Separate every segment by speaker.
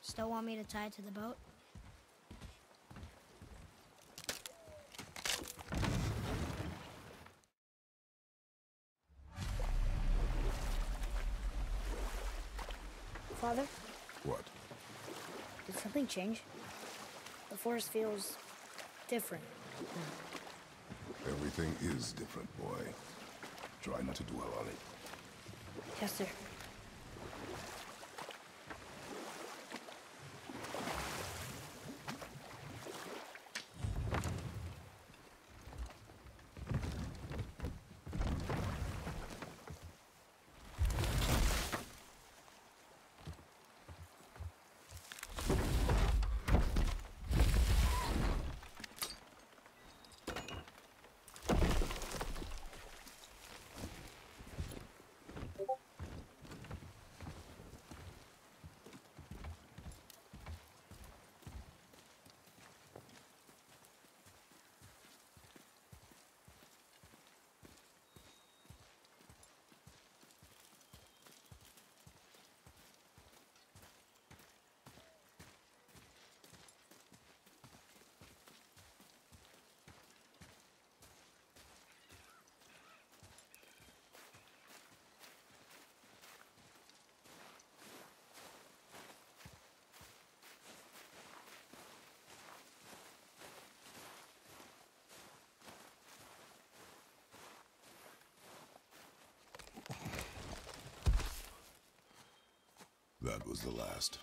Speaker 1: Still want me to tie it to the boat? Father?
Speaker 2: What?
Speaker 1: Did something change? The forest feels different.
Speaker 2: Everything is different, boy. Try not to dwell on it.
Speaker 1: Yes, sir.
Speaker 2: That was the last.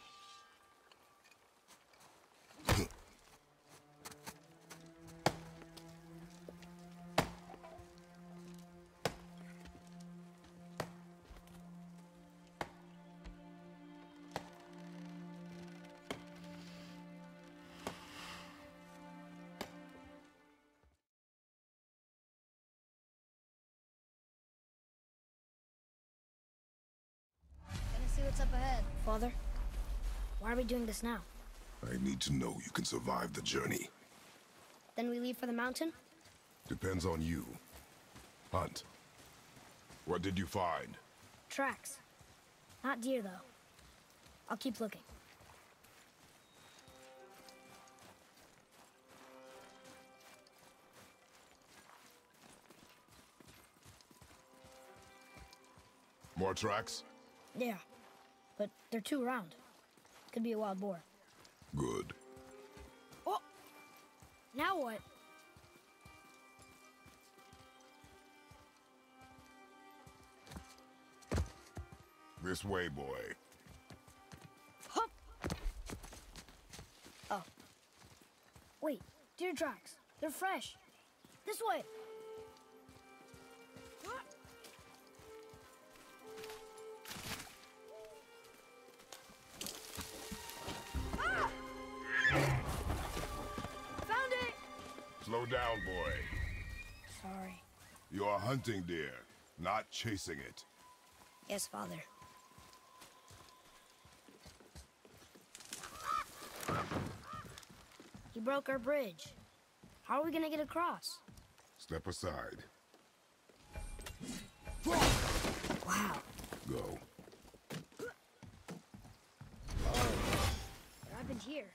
Speaker 1: Gonna see what's up ahead. Father, why are we doing this now?
Speaker 2: I need to know you can survive the journey.
Speaker 1: Then we leave for the mountain?
Speaker 2: Depends on you. Hunt. What did you find?
Speaker 1: Tracks. Not deer, though. I'll keep looking.
Speaker 2: More tracks?
Speaker 1: Yeah, but they're too round. Could be a wild boar.
Speaker 2: Good.
Speaker 1: Oh! Now what?
Speaker 2: This way, boy.
Speaker 1: Hup! Oh. Wait, deer tracks. They're fresh. This way! Ah! Found it!
Speaker 2: Slow down, boy.
Speaker 1: Sorry.
Speaker 2: You are hunting deer, not chasing it.
Speaker 1: Yes, Father. He broke our bridge. How are we gonna get across?
Speaker 2: Step aside.
Speaker 1: Wow.
Speaker 2: Go.
Speaker 1: What happened here?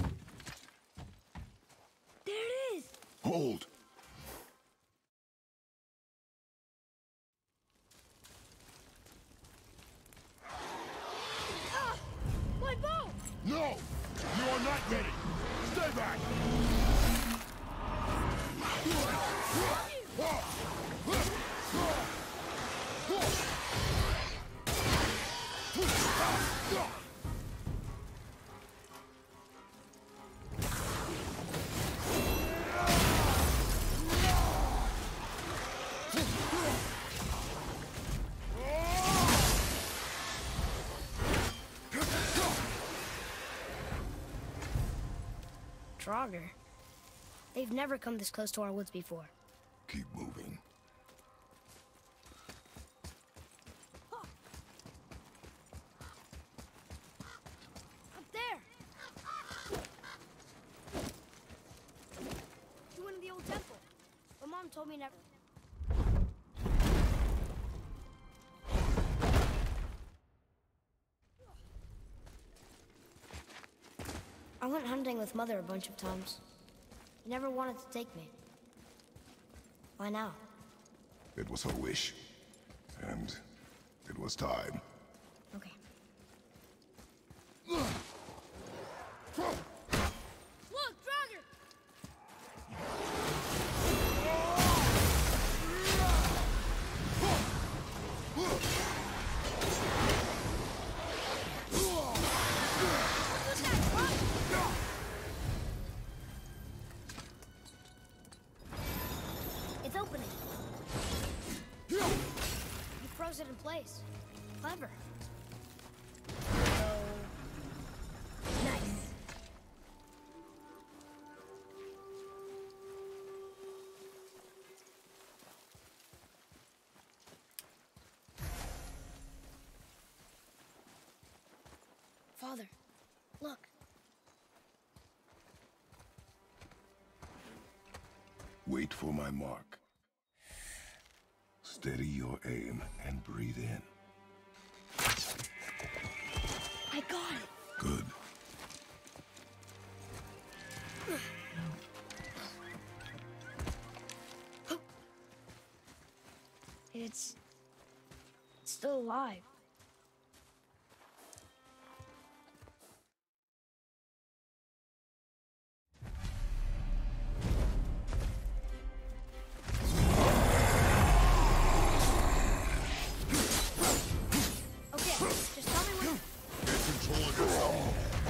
Speaker 1: There it is!
Speaker 2: Hold!
Speaker 1: Ah! My bow!
Speaker 2: No! You are not ready! Stay back!
Speaker 1: Draugr. They've never come this close to our woods before.
Speaker 2: Keep moving.
Speaker 1: Up there! You went to the old temple. My mom told me never... I went hunting with Mother a bunch of times. She never wanted to take me. Why now?
Speaker 2: It was her wish. And it was time.
Speaker 1: Okay.
Speaker 3: Look, Draugr!
Speaker 1: It's opening. You froze it in place. Clever. So... nice. Father, look.
Speaker 2: Wait for my mark. Steady your aim and breathe in.
Speaker 1: I got it.
Speaker 2: Good.
Speaker 1: It's still alive. Okay, just tell me when...
Speaker 2: Get control of yourself.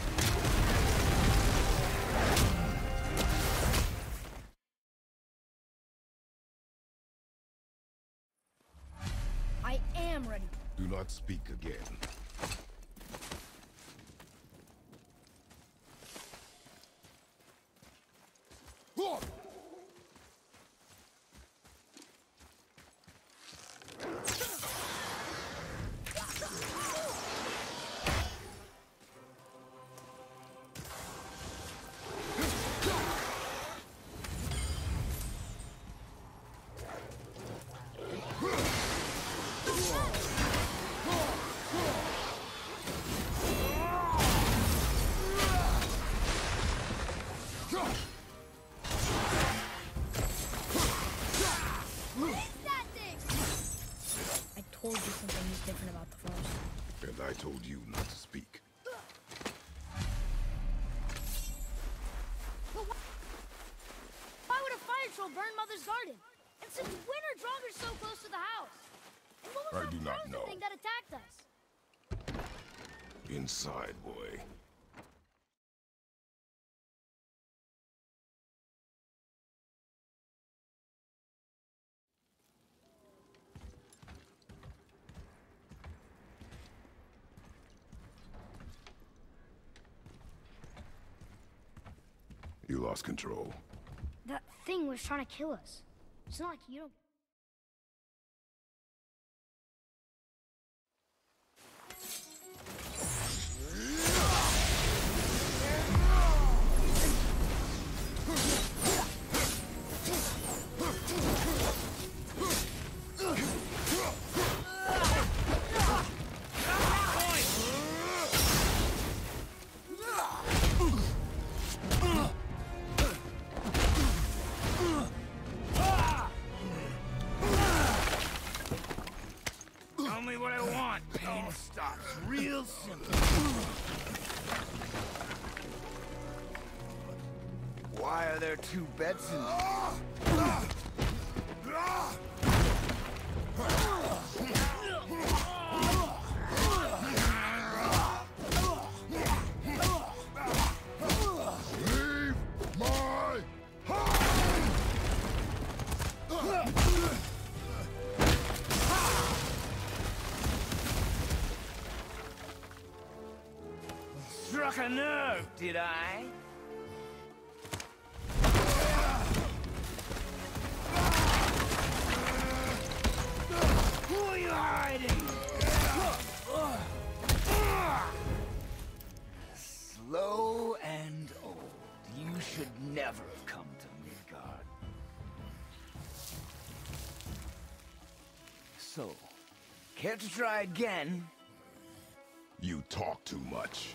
Speaker 1: I am ready.
Speaker 2: Do not speak again.
Speaker 3: That thing!
Speaker 1: I told you something was different about the forest.
Speaker 2: And I told you not to speak.
Speaker 1: But why would a fire troll burn Mother's garden? And since when are Draugrs so close to the house? And what was
Speaker 2: I
Speaker 1: that
Speaker 2: do not
Speaker 1: frozen
Speaker 2: know.
Speaker 1: thing that attacked us?
Speaker 2: Inside, boy. You lost control.
Speaker 1: That thing was trying to kill us. It's not like you don't...
Speaker 4: Tell me what I want. Pain stops real simple. Why are there two beds in here?
Speaker 2: Leave my
Speaker 4: Struck a nerve, did I? Who are you hiding? Slow and old. You should never have come to Midgard. So, care to try again?
Speaker 2: You talk too much.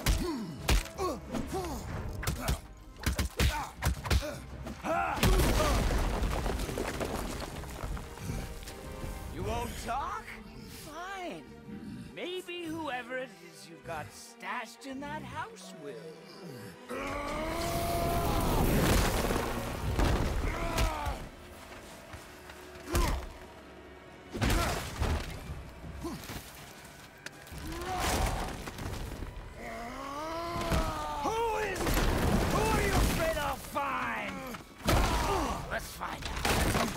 Speaker 4: You won't talk? Fine. Maybe whoever it is you got stashed in that house will. Who are you afraid I'll find? Let's find out.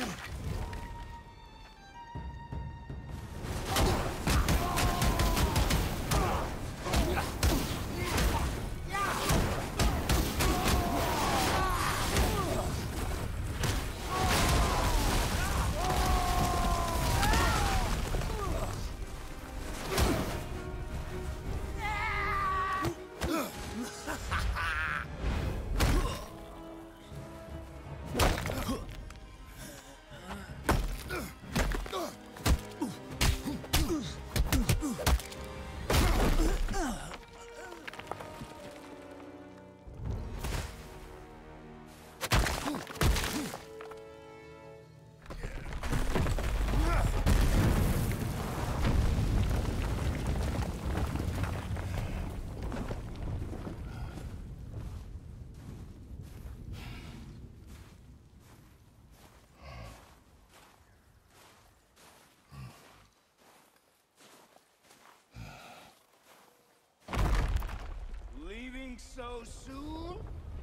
Speaker 4: Leaving so soon?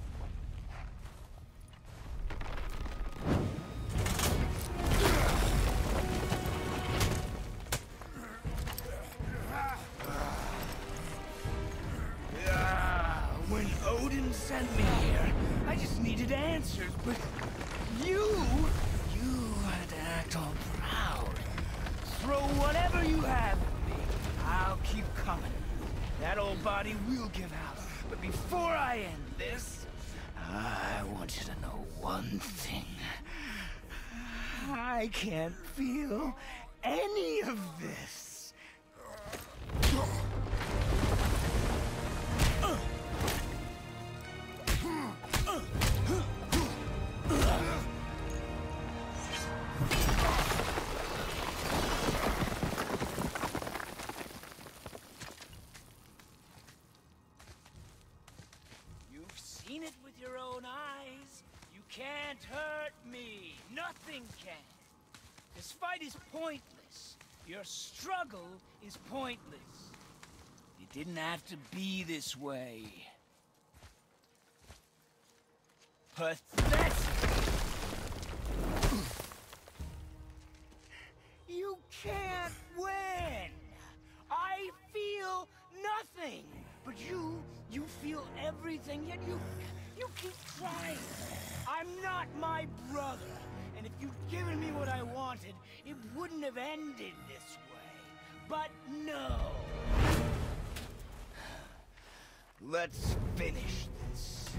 Speaker 4: When Odin sent me here, I just needed answers, but you had to act all proud. Throw whatever you have at me. I'll keep coming. That old body will give out. But before I end this, I want you to know one thing. I can't feel any of this. You've seen it with your own eyes. You can't hurt me. Nothing can. This fight is pointless. Your struggle is pointless. It didn't have to be this way. Pathetic! You can't win! I feel nothing! But you feel everything, yet you keep trying. I'm not my brother, and if you'd given me what I wanted, it wouldn't have ended this way. But no! Let's finish this.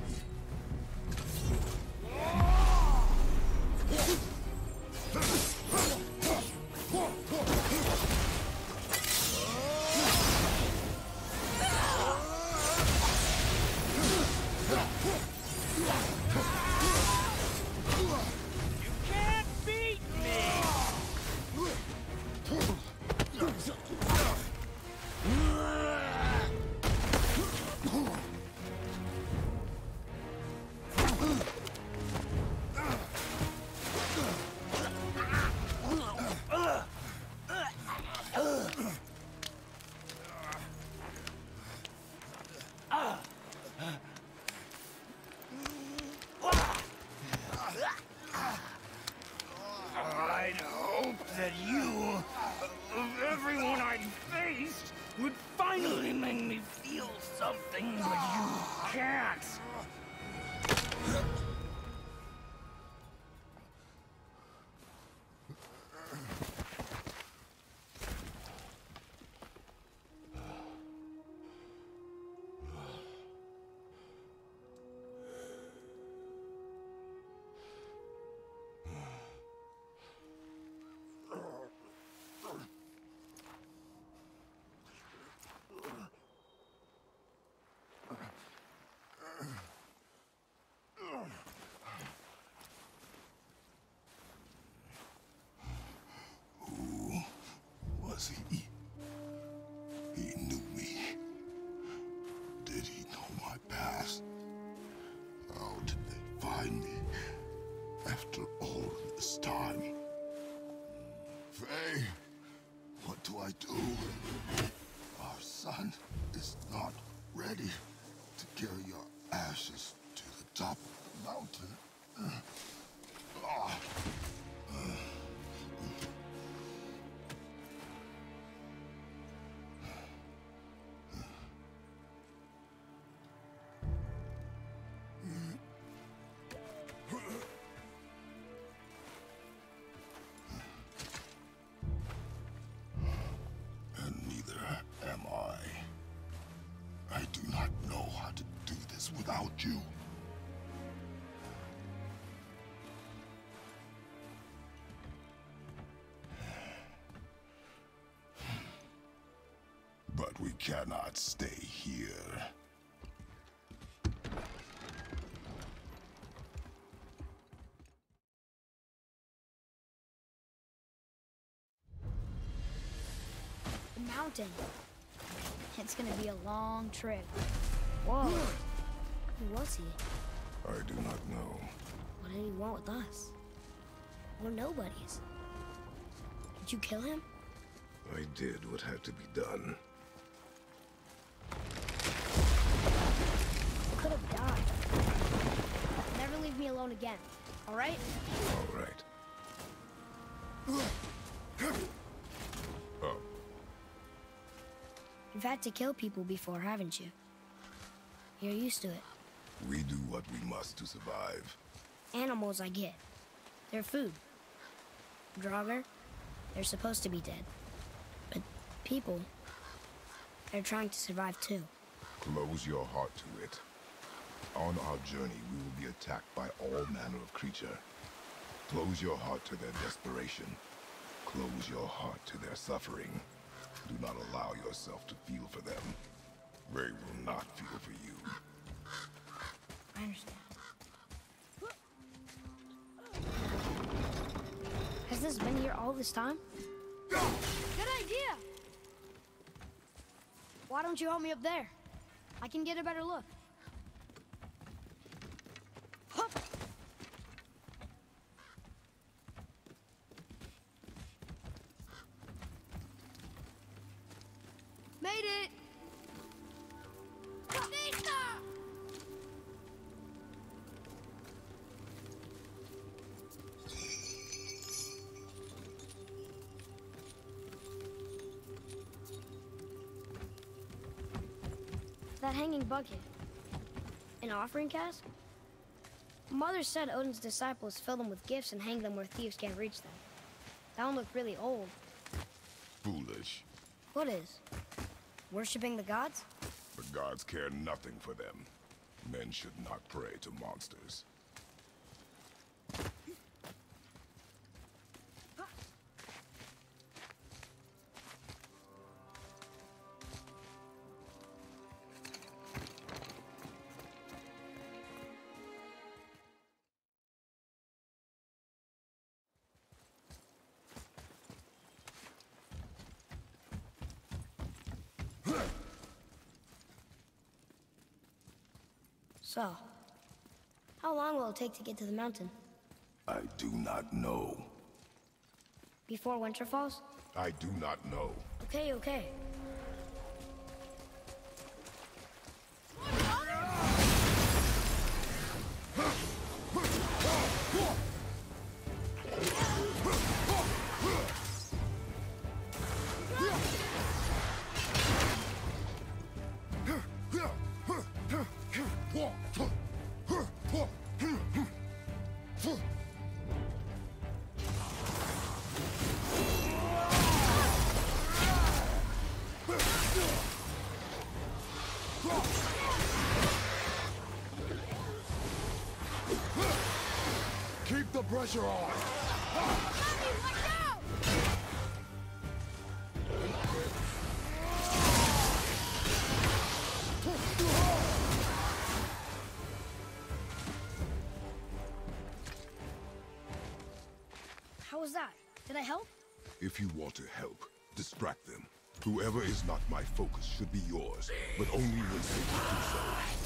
Speaker 4: You can't beat me! I'd hoped that you, of everyone I'd faced, would finally make me feel something, but you can't.
Speaker 2: Was he? He knew me. Did he know my past? How did they find me after all this time? Faye, what do I do? Our son is not ready to carry your ashes to the top of the mountain. And neither am I. I do not know how to do this without you. But we cannot stay here.
Speaker 1: The mountain. It's gonna be a long trip. Whoa. Who was he?
Speaker 2: I do not know.
Speaker 1: What did he want with us? We're nobodies. Did you kill him?
Speaker 2: I did what had to be done.
Speaker 1: Could have died. Never leave me alone again, all right?
Speaker 2: All right. Oh,
Speaker 1: You've had to kill people before, haven't you? You're used to it.
Speaker 2: we do what we must to survive.
Speaker 1: Animals, I get. They're food. Draugr, they're supposed to be dead. But people, they're trying to survive too.
Speaker 2: Close your heart to it. On our journey, we will be attacked by all manner of creature. Close your heart to their desperation. Close your heart to their suffering. Do not allow yourself to feel for them. They will not feel for you.
Speaker 1: I understand. Has this been here all this time?
Speaker 3: Good idea!
Speaker 1: Why don't you help me up there? I can get a better look. Hup!
Speaker 3: Made it! Nista!
Speaker 1: That hanging bucket. An offering cask? Mother said Odin's disciples fill them with gifts and hang them where thieves can't reach them. That one looked really old.
Speaker 2: Foolish.
Speaker 1: What is? Worshipping the gods?
Speaker 2: The gods care nothing for them. Men should not pray to monsters.
Speaker 1: So, how long will it take to get to the mountain?
Speaker 2: I do not know.
Speaker 1: Before winter falls?
Speaker 2: I do not know.
Speaker 1: Okay, okay.
Speaker 2: Keep the pressure on!
Speaker 3: Mommy, watch out!
Speaker 1: How was that? Did I help?
Speaker 2: If you want to help, Distract them. Whoever is not my focus should be yours, but only when safe to do so.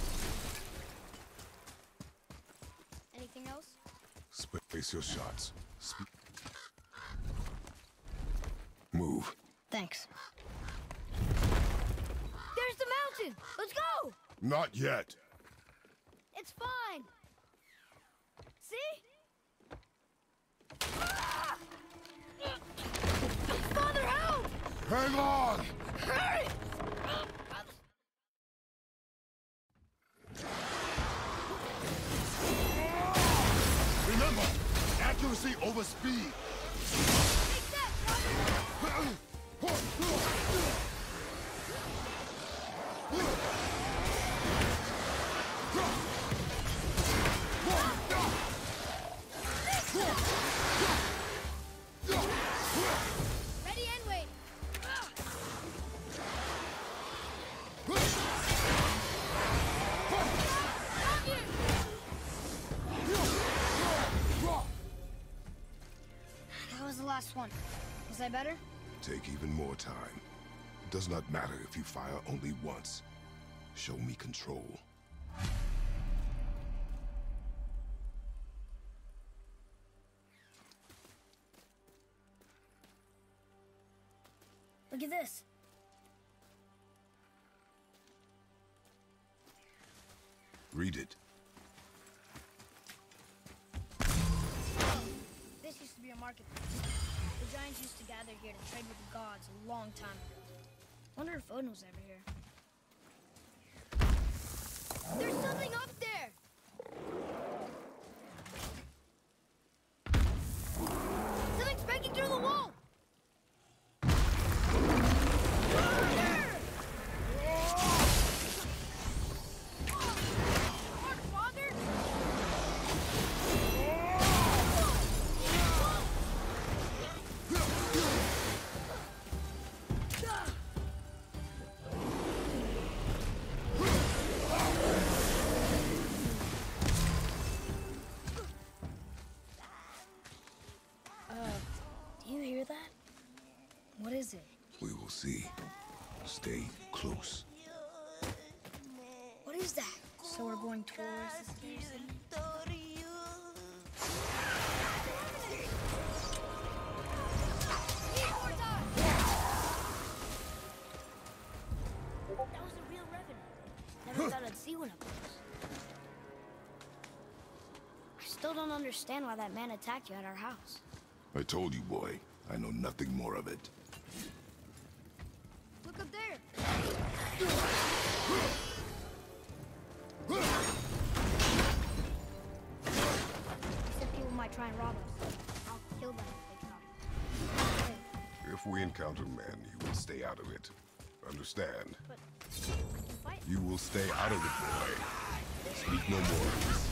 Speaker 1: Anything else?
Speaker 2: Space your shots. Move.
Speaker 1: Thanks.
Speaker 3: There's the mountain! Let's go!
Speaker 2: Not yet.
Speaker 3: It's fine! See? Ah! Father, help!
Speaker 2: Hang on!
Speaker 3: Hurry!
Speaker 2: Remember, accuracy over speed.
Speaker 3: Take that, brother! Ready and wait.
Speaker 1: That was the last one. Was I better?
Speaker 2: Take even more time. It does not matter if you fire only once. Show me control.
Speaker 1: Look at this.
Speaker 2: Read it.
Speaker 1: This used to be a marketplace. The giants used to gather here to trade with the gods a long time ago. Wonder if Odin was ever here.
Speaker 3: There's something up there! Something's breaking through the wall!
Speaker 1: Do you hear that? What is it?
Speaker 2: We will see. Stay close.
Speaker 1: What is that? So we're going towards the scary city? That was a real revenant. Never thought I'd see one of those. I still don't understand why that man attacked you at our house.
Speaker 2: I told you, boy. I know nothing more of it.
Speaker 3: Look up there!
Speaker 1: Said people might try and rob us. I'll kill them if they try.
Speaker 2: If we encounter men, you will stay out of it. Understand?
Speaker 1: But I can fight.
Speaker 2: You will stay out of it, boy. Speak no more.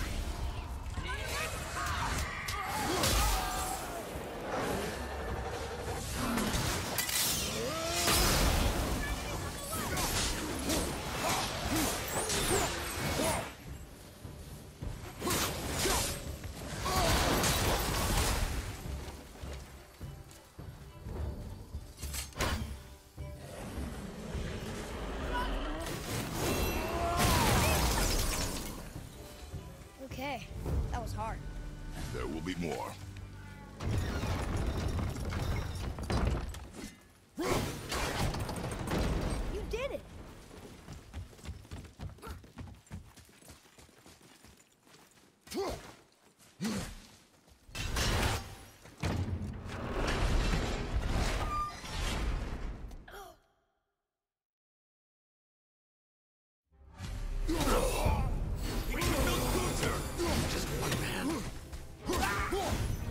Speaker 1: Okay, that was hard.
Speaker 2: There will be more.
Speaker 1: You did it!
Speaker 4: Just one man.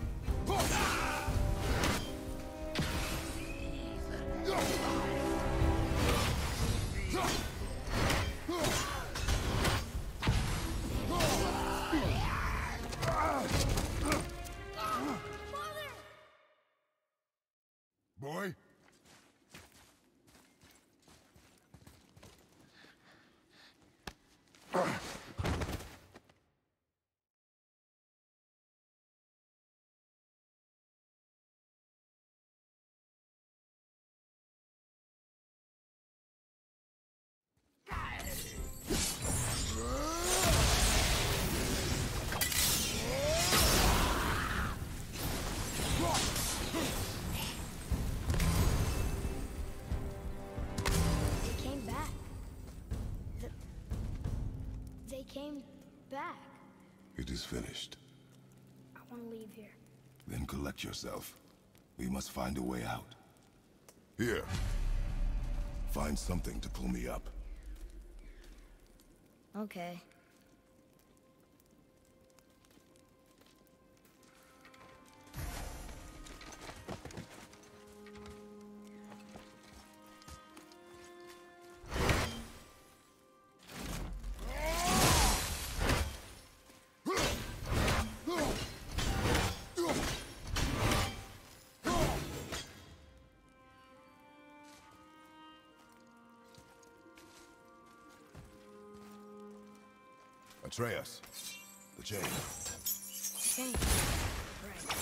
Speaker 1: back.
Speaker 2: It is finished.
Speaker 1: I want to leave here.
Speaker 2: Then collect yourself. We must find a way out. Here. Find something to pull me up.
Speaker 1: Okay.
Speaker 2: Atreus, the chain.
Speaker 1: Chain. Right.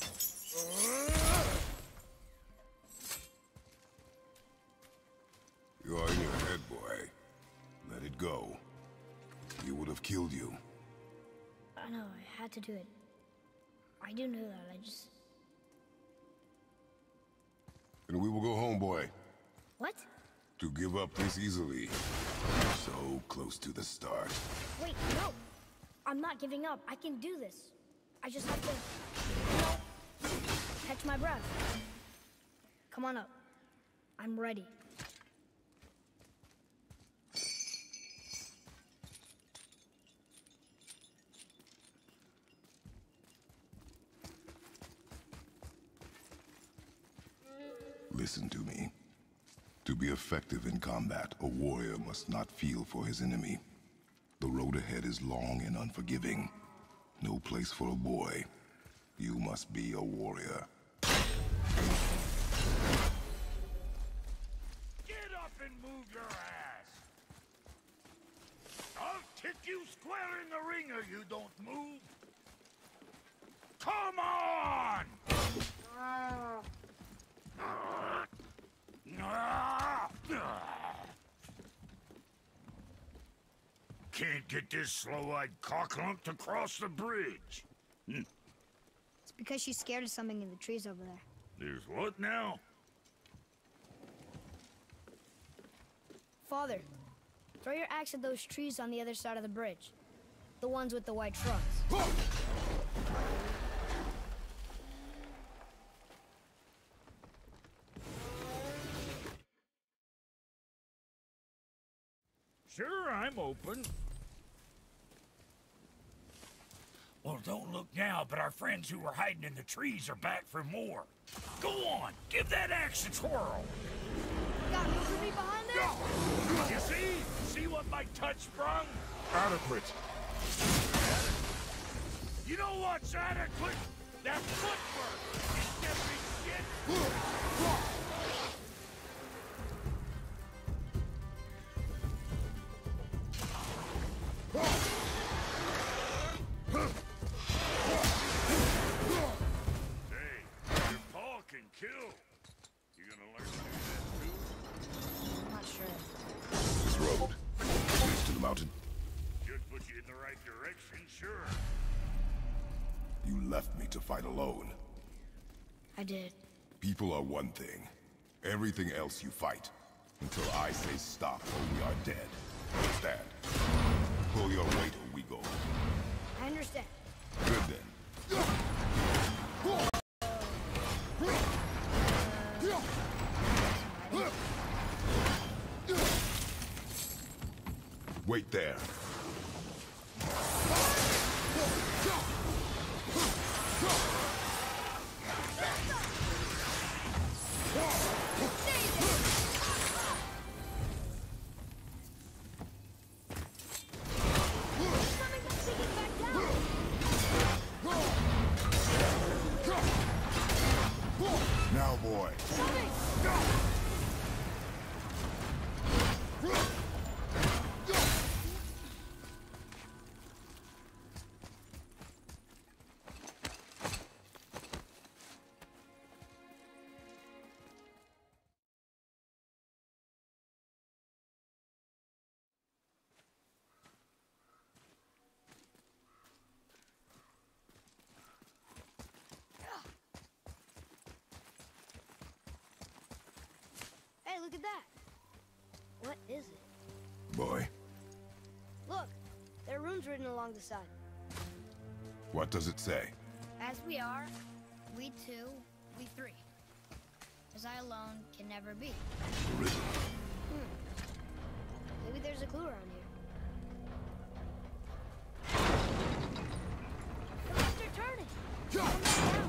Speaker 2: You are in your head, boy. Let it go. He would have killed you.
Speaker 1: I know, I had to do it. I do know that, I just...
Speaker 2: And we will go home, boy.
Speaker 1: What?
Speaker 2: To give up this easily. So close to the start.
Speaker 1: Wait, no! I'm not giving up. I can do this. I just have to... catch my breath. Come on up. I'm ready.
Speaker 2: Listen to me. To be effective in combat, a warrior must not feel for his enemy. The road ahead is long and unforgiving. No place for a boy. You must be a warrior.
Speaker 5: Get up and move your ass! I'll kick you square in the ringer, you don't move! Come on! Can't get this slow-eyed cocklump to cross the bridge.
Speaker 3: It's because she's scared of something in the trees over there.
Speaker 5: There's what now?
Speaker 1: Father, throw your axe at those trees on the other side of the bridge. The ones with the white trunks.
Speaker 5: Sure, I'm open. Well, don't look now, but our friends who were hiding in the trees are back for more. Go on, give that axe a twirl.
Speaker 3: Got room for me behind there?
Speaker 5: You see? See what my touch sprung?
Speaker 2: Adequate.
Speaker 5: You know what's adequate? That footwork! You deafy shit! Hey, your paw can kill. You gonna learn to do that too?
Speaker 1: I'm not sure.
Speaker 2: This road leads to the mountain.
Speaker 5: Should put you in the right direction, sure.
Speaker 2: You left me to fight alone.
Speaker 1: I did.
Speaker 2: People are one thing. Everything else you fight. Until I say stop or we are dead. Understand? Pull your weight or we go.
Speaker 1: I understand.
Speaker 2: Good then. Wait there. Now, boy.
Speaker 3: Hey, look at that.
Speaker 1: What is it?
Speaker 2: Boy.
Speaker 3: Look,
Speaker 1: There are runes written along the side.
Speaker 2: What does it say?
Speaker 1: As we are, we two, we three. As I alone can never be.
Speaker 2: Rhythm.
Speaker 1: Maybe there's a clue around here. The lights are turning! Come back down.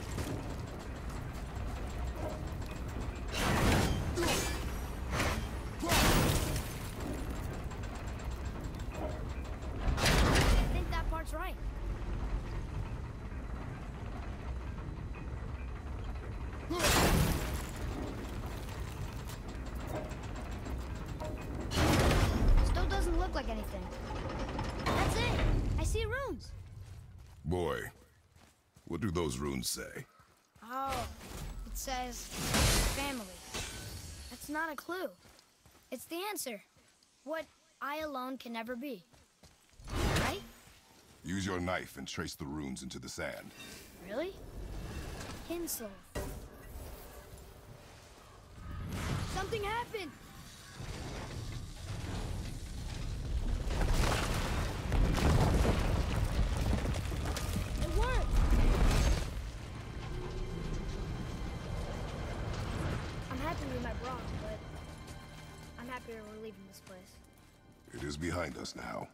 Speaker 1: I think that part's right. Still doesn't look like anything. That's it! I see runes!
Speaker 2: Boy, what do those runes say?
Speaker 1: Oh, it says family. That's not a clue. It's the answer. What I alone can never be. Right?
Speaker 2: Use your knife and trace the runes into the sand.
Speaker 1: Really? Kinsel. Something happened! It worked! I'm happy we met Brock, but I'm happier we're leaving this place.
Speaker 2: It is behind us now.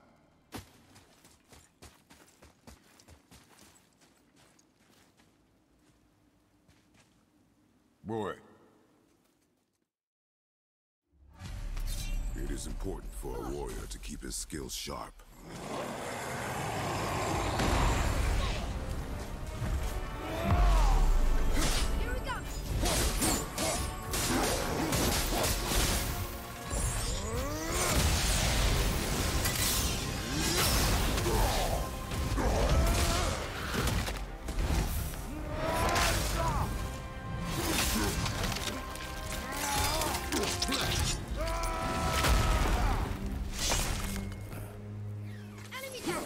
Speaker 2: Boy. It is important for a warrior to keep his skills sharp.
Speaker 1: Here we go! Enemy down!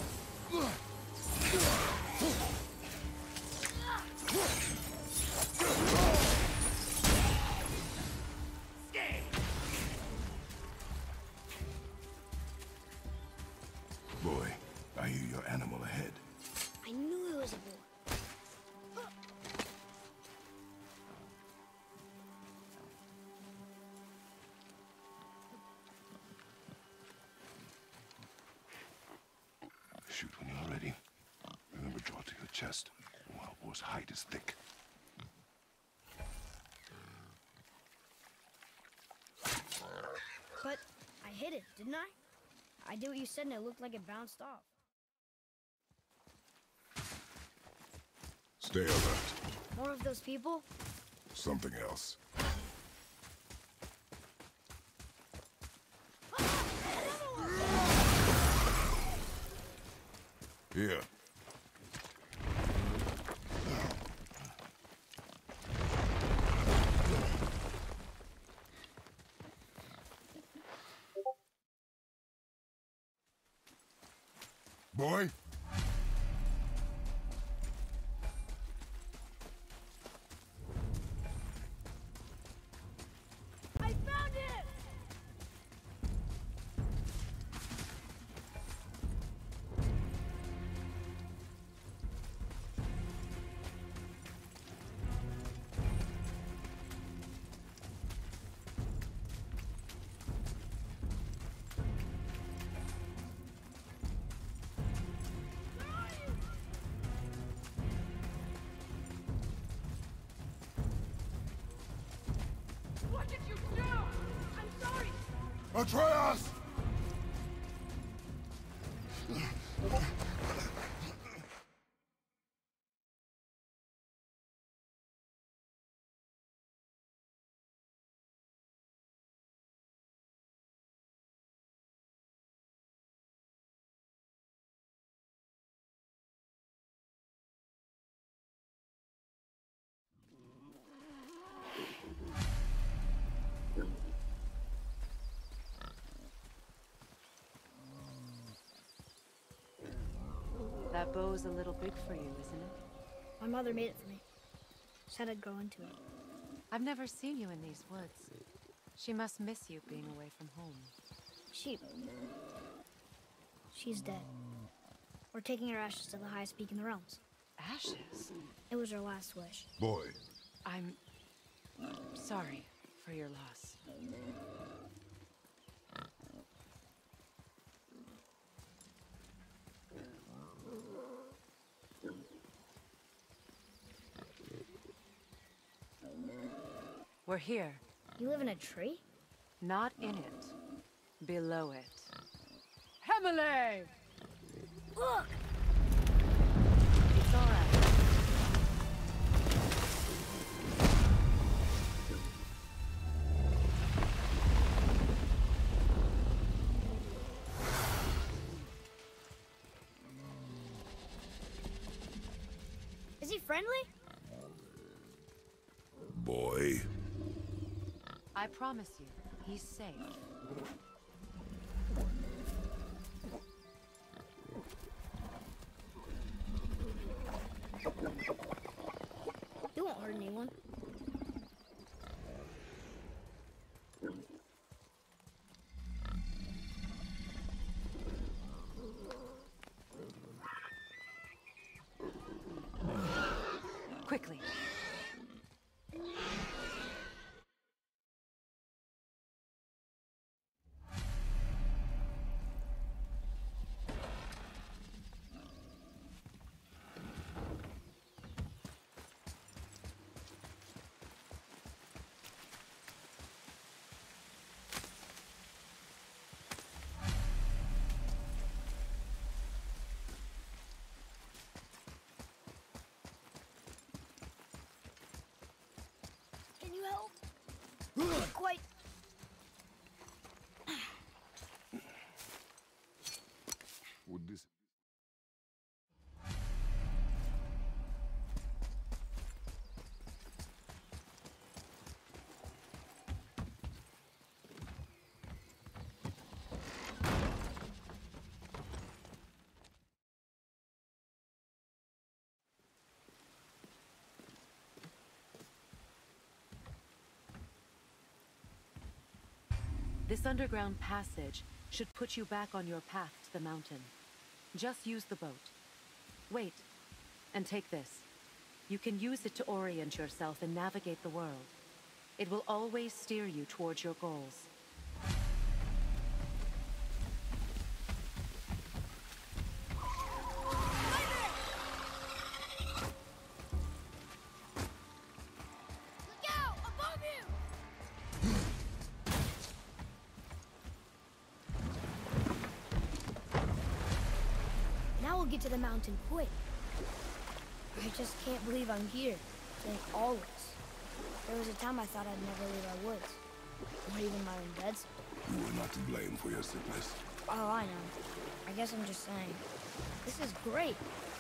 Speaker 2: Boy, I hear your animal ahead.
Speaker 1: I knew it was a boar.
Speaker 2: Shoot when you're ready. Remember, draw to your chest. The wild boar's hide is thick.
Speaker 1: But I hit it, didn't I? I did what you said and it looked like it bounced off.
Speaker 2: Stay alert.
Speaker 1: More of those people?
Speaker 2: Something else. Here. Boy?
Speaker 1: I found it! What did you do? I'm sorry!
Speaker 2: Atreus!
Speaker 6: That bow's a little big for you, isn't it?
Speaker 1: My mother made it for me. Said I'd grow into it.
Speaker 6: I've never seen you in these woods. She must miss you being away from home.
Speaker 1: Sheep. She's dead. We're taking her ashes to the highest peak in the realms.
Speaker 6: Ashes?
Speaker 1: It was her last wish.
Speaker 2: Boy,
Speaker 6: I'm sorry for your loss. We're here.
Speaker 1: You live in a tree?
Speaker 6: Not in it. Below it. Hemele!
Speaker 1: Look!
Speaker 6: It's all right.
Speaker 1: Is he friendly?
Speaker 2: boy.
Speaker 6: I promise you, he's safe.
Speaker 1: He won't hurt anyone.
Speaker 6: Quickly.
Speaker 1: Can you help? Not quite.
Speaker 2: Would this...
Speaker 6: This underground passage should put you back on your path to the mountain. Just use the boat. Wait, and take this. You can use it to orient yourself and navigate the world. It will always steer you towards your goals.
Speaker 1: Look out! Above you! Now we'll get to the mountain quick. I just can't believe I'm here. Like always. There was a time I thought I'd never leave our woods. Or even my own beds.
Speaker 2: You were not to blame for your sickness.
Speaker 1: Oh, I know. I guess I'm just saying. This is great.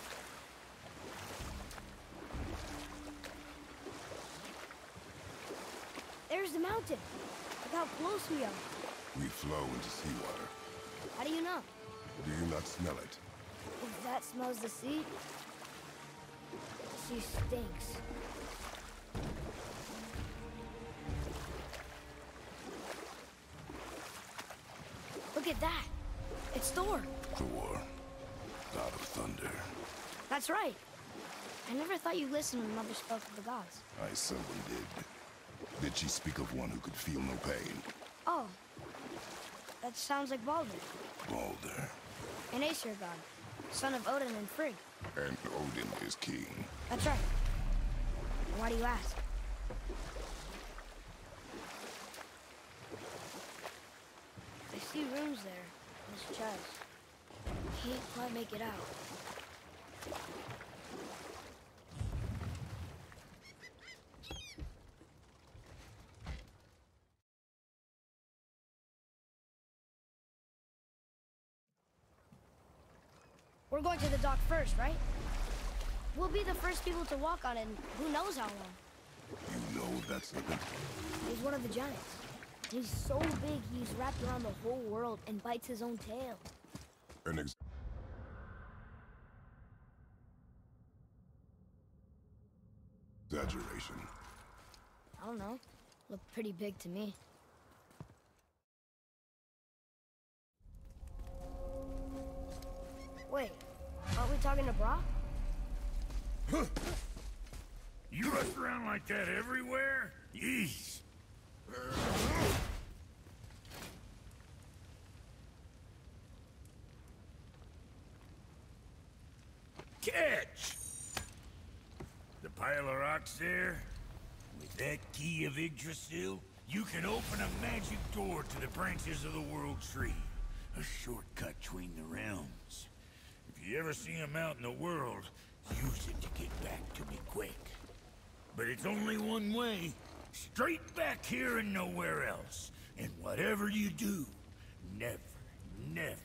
Speaker 1: There's the mountain. Look how close we are.
Speaker 2: We flow into seawater.
Speaker 1: How do you know?
Speaker 2: Do you not smell it?
Speaker 1: If that smells the sea, the sea stinks. Look at that. It's Thor.
Speaker 2: Thor, god of thunder.
Speaker 1: That's right. I never thought you listened when Mother spoke of the gods.
Speaker 2: I seldom did. Did she speak of one who could feel no pain?
Speaker 1: Oh, that sounds like Baldur,
Speaker 2: Baldur.
Speaker 1: an Aesir god, son of Odin and Frigg.
Speaker 2: And Odin is king.
Speaker 1: That's right. Why do you ask? I see runes there in his chest. Can't quite make it out. We're going to the dock first, right? We'll be the first people to walk on it in who knows how long.
Speaker 2: You know that's something.
Speaker 1: He's one of the giants. He's so big he's wrapped around the whole world and bites his own tail.
Speaker 2: An exaggeration.
Speaker 1: I don't know. Looked pretty big to me. Wait, aren't we talking to Brock?
Speaker 5: You rush around like that everywhere? Yeesh. Catch! The pile of rocks there? With that key of Yggdrasil, you can open a magic door to the branches of the World Tree. A shortcut between the realms. If you ever see him out in the world, use it to get back to me quick. But it's only one way. Straight back here and nowhere else. And whatever you do, never, never,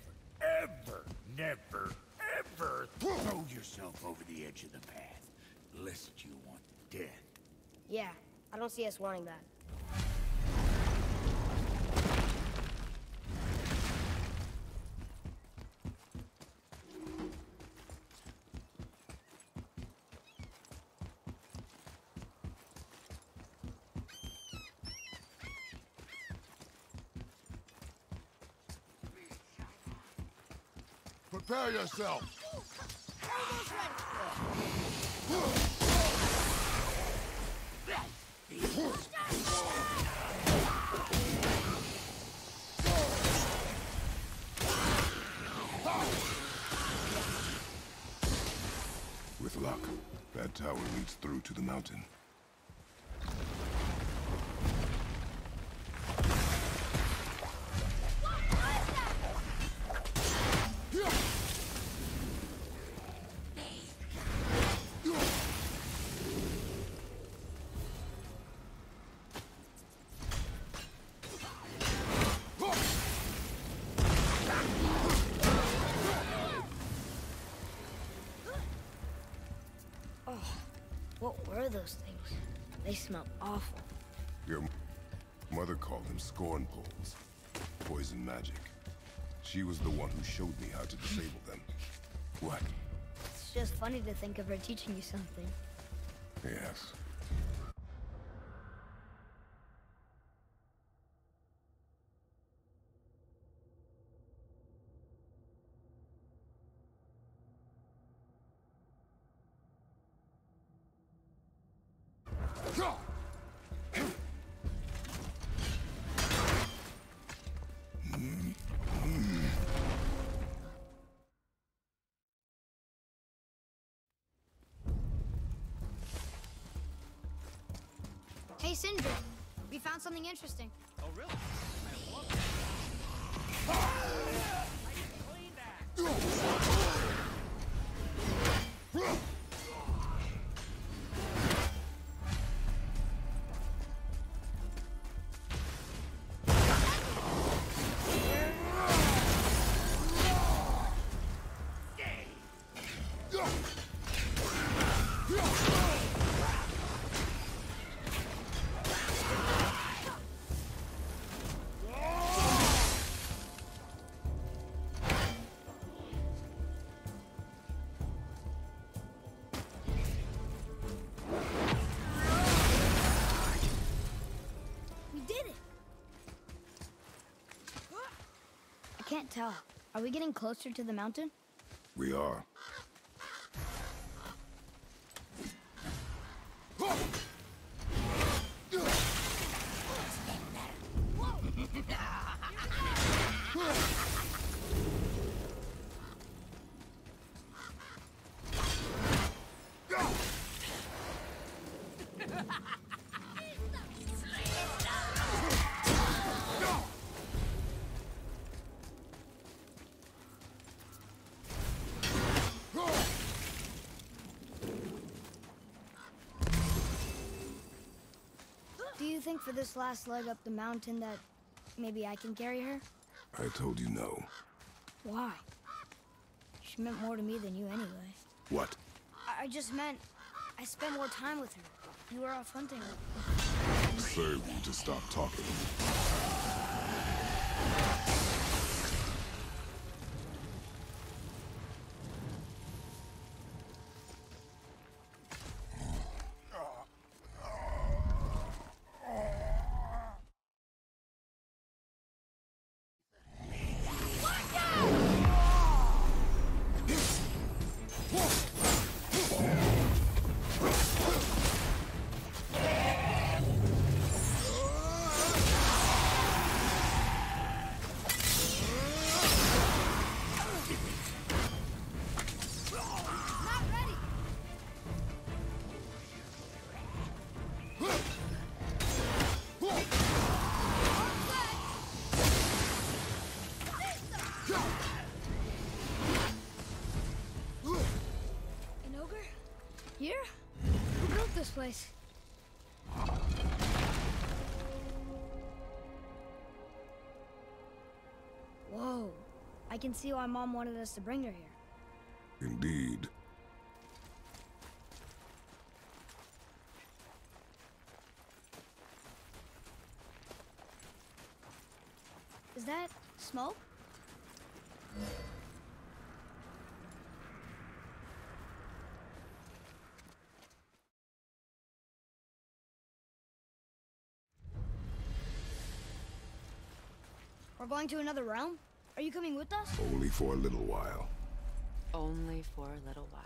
Speaker 5: ever throw yourself over the edge of the path. Lest you want death.
Speaker 1: Yeah, I don't see us wanting that.
Speaker 2: Prepare yourself! With luck, that tower leads through to the mountain.
Speaker 1: What were those things? They smell awful.
Speaker 2: Your mother called them scorn poles. Poison magic. She was the one who showed me how to disable them. What?
Speaker 1: It's just funny to think of her teaching you something.
Speaker 2: Yes.
Speaker 3: Hey, Sindri, we found something interesting.
Speaker 4: Oh, really?
Speaker 1: I can't tell. Are we getting closer to the mountain?
Speaker 2: We are.
Speaker 1: Do you think for this last leg up the mountain that maybe I can carry her?
Speaker 2: I told you no.
Speaker 1: Why? She meant more to me than you anyway.
Speaker 2: What?
Speaker 1: I just meant I spent more time with her. You were off hunting.
Speaker 2: Serve you to stop talking.
Speaker 3: An ogre? Here? Who built this place? Whoa. I can see why Mom wanted us to bring her here.
Speaker 2: Indeed.
Speaker 3: Is that smoke? We're going to another realm? Are you coming with us?
Speaker 2: Only for a little while.
Speaker 6: Only for a little while.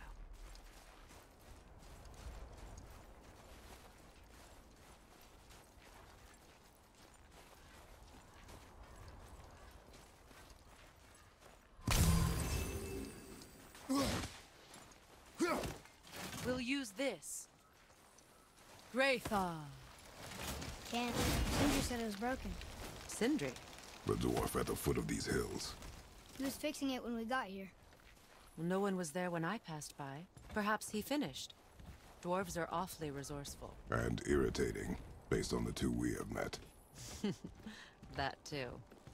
Speaker 6: We'll use this. Graythaw.
Speaker 3: Can't. Sindri said it was broken.
Speaker 6: Sindri.
Speaker 2: The dwarf at the foot of these hills.
Speaker 3: He was fixing it when we got here.
Speaker 6: Well, no one was there when I passed by. Perhaps he finished. Dwarves are awfully resourceful.
Speaker 2: And irritating, based on the two we have met.
Speaker 6: That too.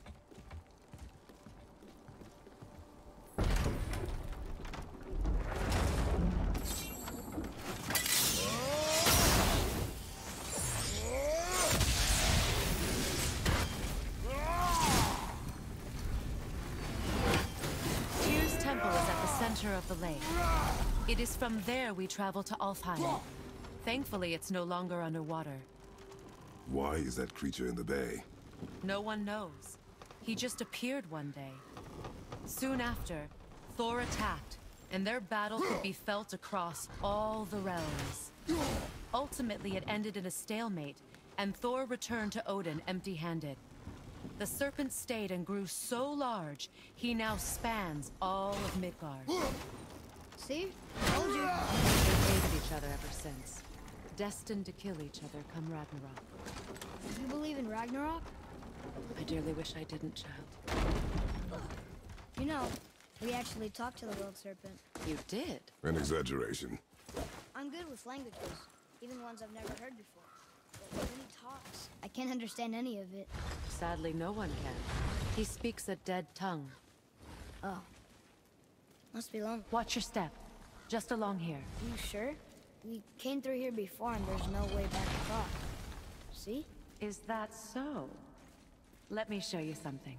Speaker 6: Of the lake. It is from there we travel to Alfheim. Thankfully, it's no longer underwater.
Speaker 2: Why is that creature in the bay?
Speaker 6: No one knows. He just appeared one day. Soon after, Thor attacked, and their battle could be felt across all the realms. Ultimately, it ended in a stalemate, and Thor returned to Odin empty-handed. The serpent stayed and grew so large, he now spans all of Midgard.
Speaker 3: See? Told you.
Speaker 6: They've hated each other ever since. Destined to kill each other come Ragnarok.
Speaker 3: You believe in Ragnarok?
Speaker 6: I dearly wish I didn't, child.
Speaker 3: You know, we actually talked to the world serpent.
Speaker 6: You did?
Speaker 2: An exaggeration.
Speaker 3: I'm good with languages, even ones I've never heard before. But when he talks, I can't understand any of it.
Speaker 6: Sadly, no one can. He speaks a dead tongue.
Speaker 3: Oh. Must be long.
Speaker 6: Watch your step. Just along here.
Speaker 3: You sure? We came through here before and there's no way back across. See?
Speaker 6: Is that so? Let me show you something.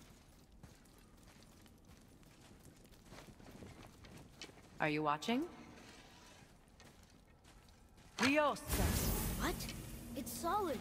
Speaker 6: Are you watching? Riosa.
Speaker 3: What? It's solid.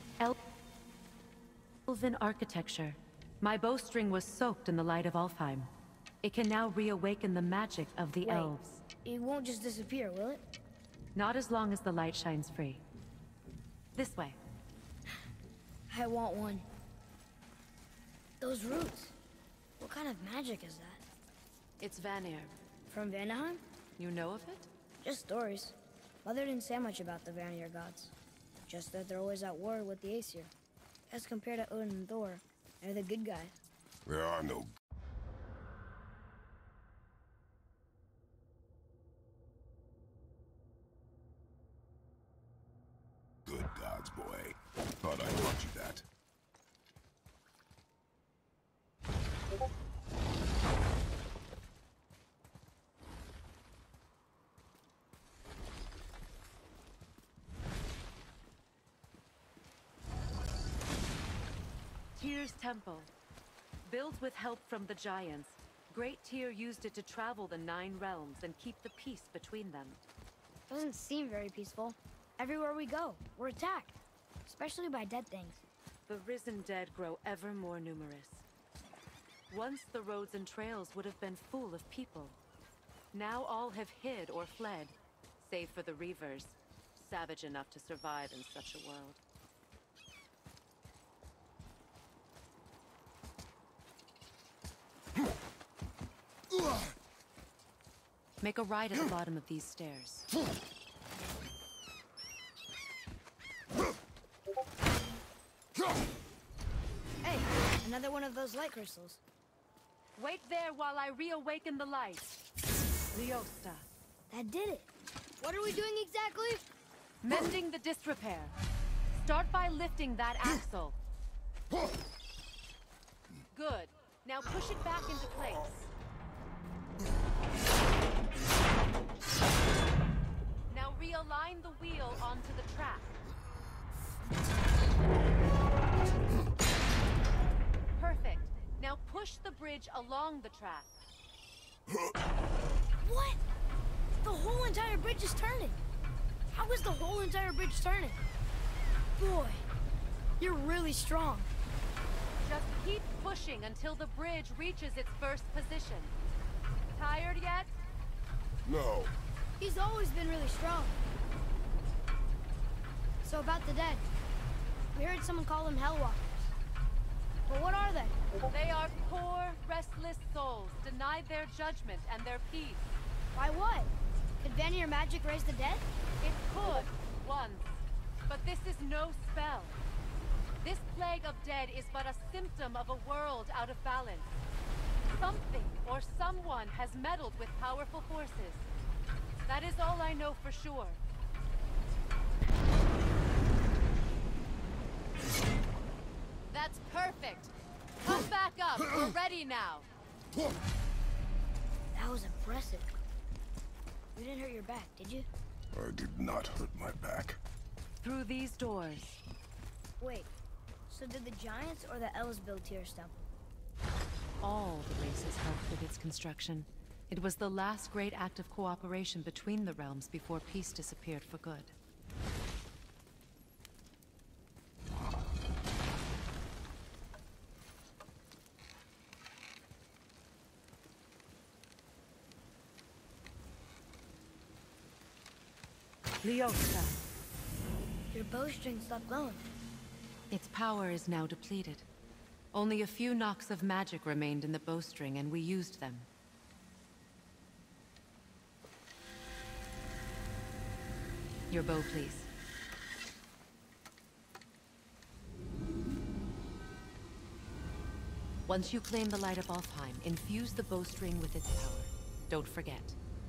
Speaker 6: Elven architecture. My bowstring was soaked in the light of Alfheim. It can now reawaken the magic of the elves.
Speaker 1: It won't just disappear, will it?
Speaker 6: Not as long as the light shines free. This way.
Speaker 1: I want one. Those roots. What kind of magic is that?
Speaker 6: It's Vanir.
Speaker 1: From Vanaheim?
Speaker 6: You know of it?
Speaker 1: Just stories. Mother didn't say much about the Vanir gods. Just that they're always at war with the Aesir. As compared to Odin and Thor, they're the good guys.
Speaker 2: There are no... good gods, boy. Thought I taught you that.
Speaker 6: Tyr's temple. Built with help from the giants, Great Tyr used it to travel the 9 realms and keep the peace between them.
Speaker 1: Doesn't seem very peaceful. Everywhere we go, we're attacked. Especially by dead things.
Speaker 6: The risen dead grow ever more numerous. Once the roads and trails would have been full of people. Now all have hid or fled, save for the Reavers, savage enough to survive in such a world. Make a right at the bottom of these stairs.
Speaker 3: Hey, another one of those light crystals.
Speaker 6: Wait there while I reawaken the light. Leosta.
Speaker 1: That did it.
Speaker 3: What are we doing exactly?
Speaker 6: Mending the disrepair. Start by lifting that axle. Good. Now push it back into place. Now realign the wheel onto the track. Perfect. Now push the bridge along the track.
Speaker 1: What? The whole entire bridge is turning. How is the whole entire bridge turning? Boy, you're really strong.
Speaker 6: Just keep pushing until the bridge reaches its first position. Tired yet?
Speaker 2: No.
Speaker 3: He's always been really strong. So about the dead. We heard someone call them Hellwalkers. But what are they?
Speaker 6: They are poor, restless souls, denied their judgment and their peace.
Speaker 3: Why what? Could Vanir magic raise the dead?
Speaker 6: It could, once. But this is no spell. This plague of dead is but a symptom of a world out of balance. Something or someone has meddled with powerful forces. That is all I know for sure. That's perfect. Come back up. We're ready now.
Speaker 1: That was impressive. You didn't hurt your back, did you?
Speaker 2: I did not hurt my back.
Speaker 6: Through these doors.
Speaker 1: Wait, so did the Giants or the Elves build Tyr's temple?
Speaker 6: All the races helped with its construction. It was the last great act of cooperation between the realms before peace disappeared for good. Leosta.
Speaker 1: Your bowstring stopped glowing.
Speaker 6: Its power is now depleted. Only a few knocks of magic remained in the bowstring, and we used them. Your bow, please. Once you claim the light of Alfheim, infuse the bowstring with its power. Don't forget.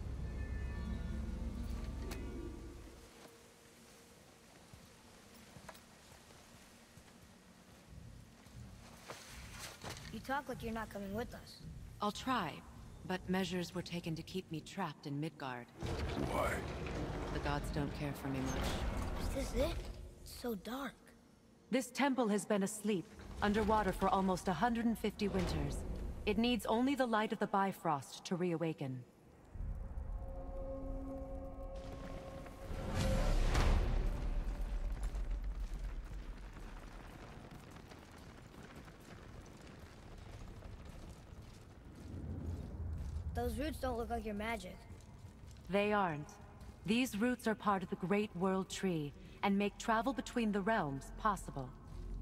Speaker 1: You talk like you're not coming with us.
Speaker 6: I'll try, but measures were taken to keep me trapped in Midgard.
Speaker 2: Why?
Speaker 6: The gods don't care for me much.
Speaker 1: Is this it? It's so dark.
Speaker 6: This temple has been asleep, underwater for almost 150 winters. It needs only the light of the Bifrost to reawaken.
Speaker 1: Those roots don't look like your magic.
Speaker 6: They aren't. These roots are part of the Great World Tree, and make travel between the realms possible.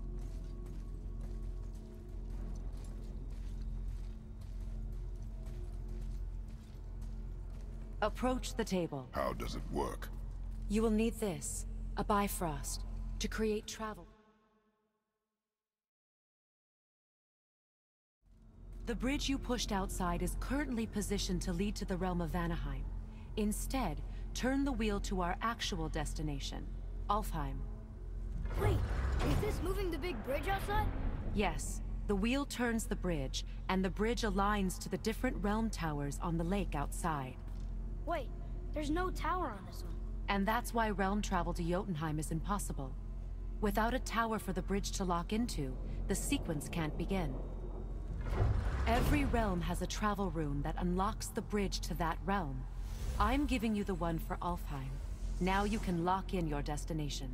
Speaker 6: Approach the table.
Speaker 2: How does it work?
Speaker 6: You will need this, a Bifrost, to create travel. The bridge you pushed outside is currently positioned to lead to the realm of Vanaheim. Instead, turn the wheel to our actual destination, Alfheim.
Speaker 1: Wait, is this moving the big bridge outside?
Speaker 6: Yes, the wheel turns the bridge, and the bridge aligns to the different realm towers on the lake outside.
Speaker 1: Wait, there's no tower on this one.
Speaker 6: And that's why realm travel to Jotunheim is impossible. Without a tower for the bridge to lock into, the sequence can't begin. Every realm has a travel rune that unlocks the bridge to that realm. I'm giving you the one for Alfheim. Now you can lock in your destination.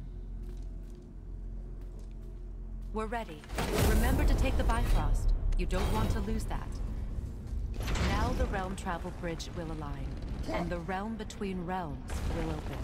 Speaker 6: We're ready. Remember to take the Bifrost. You don't want to lose that. Now the realm travel bridge will align, and the realm between realms will open.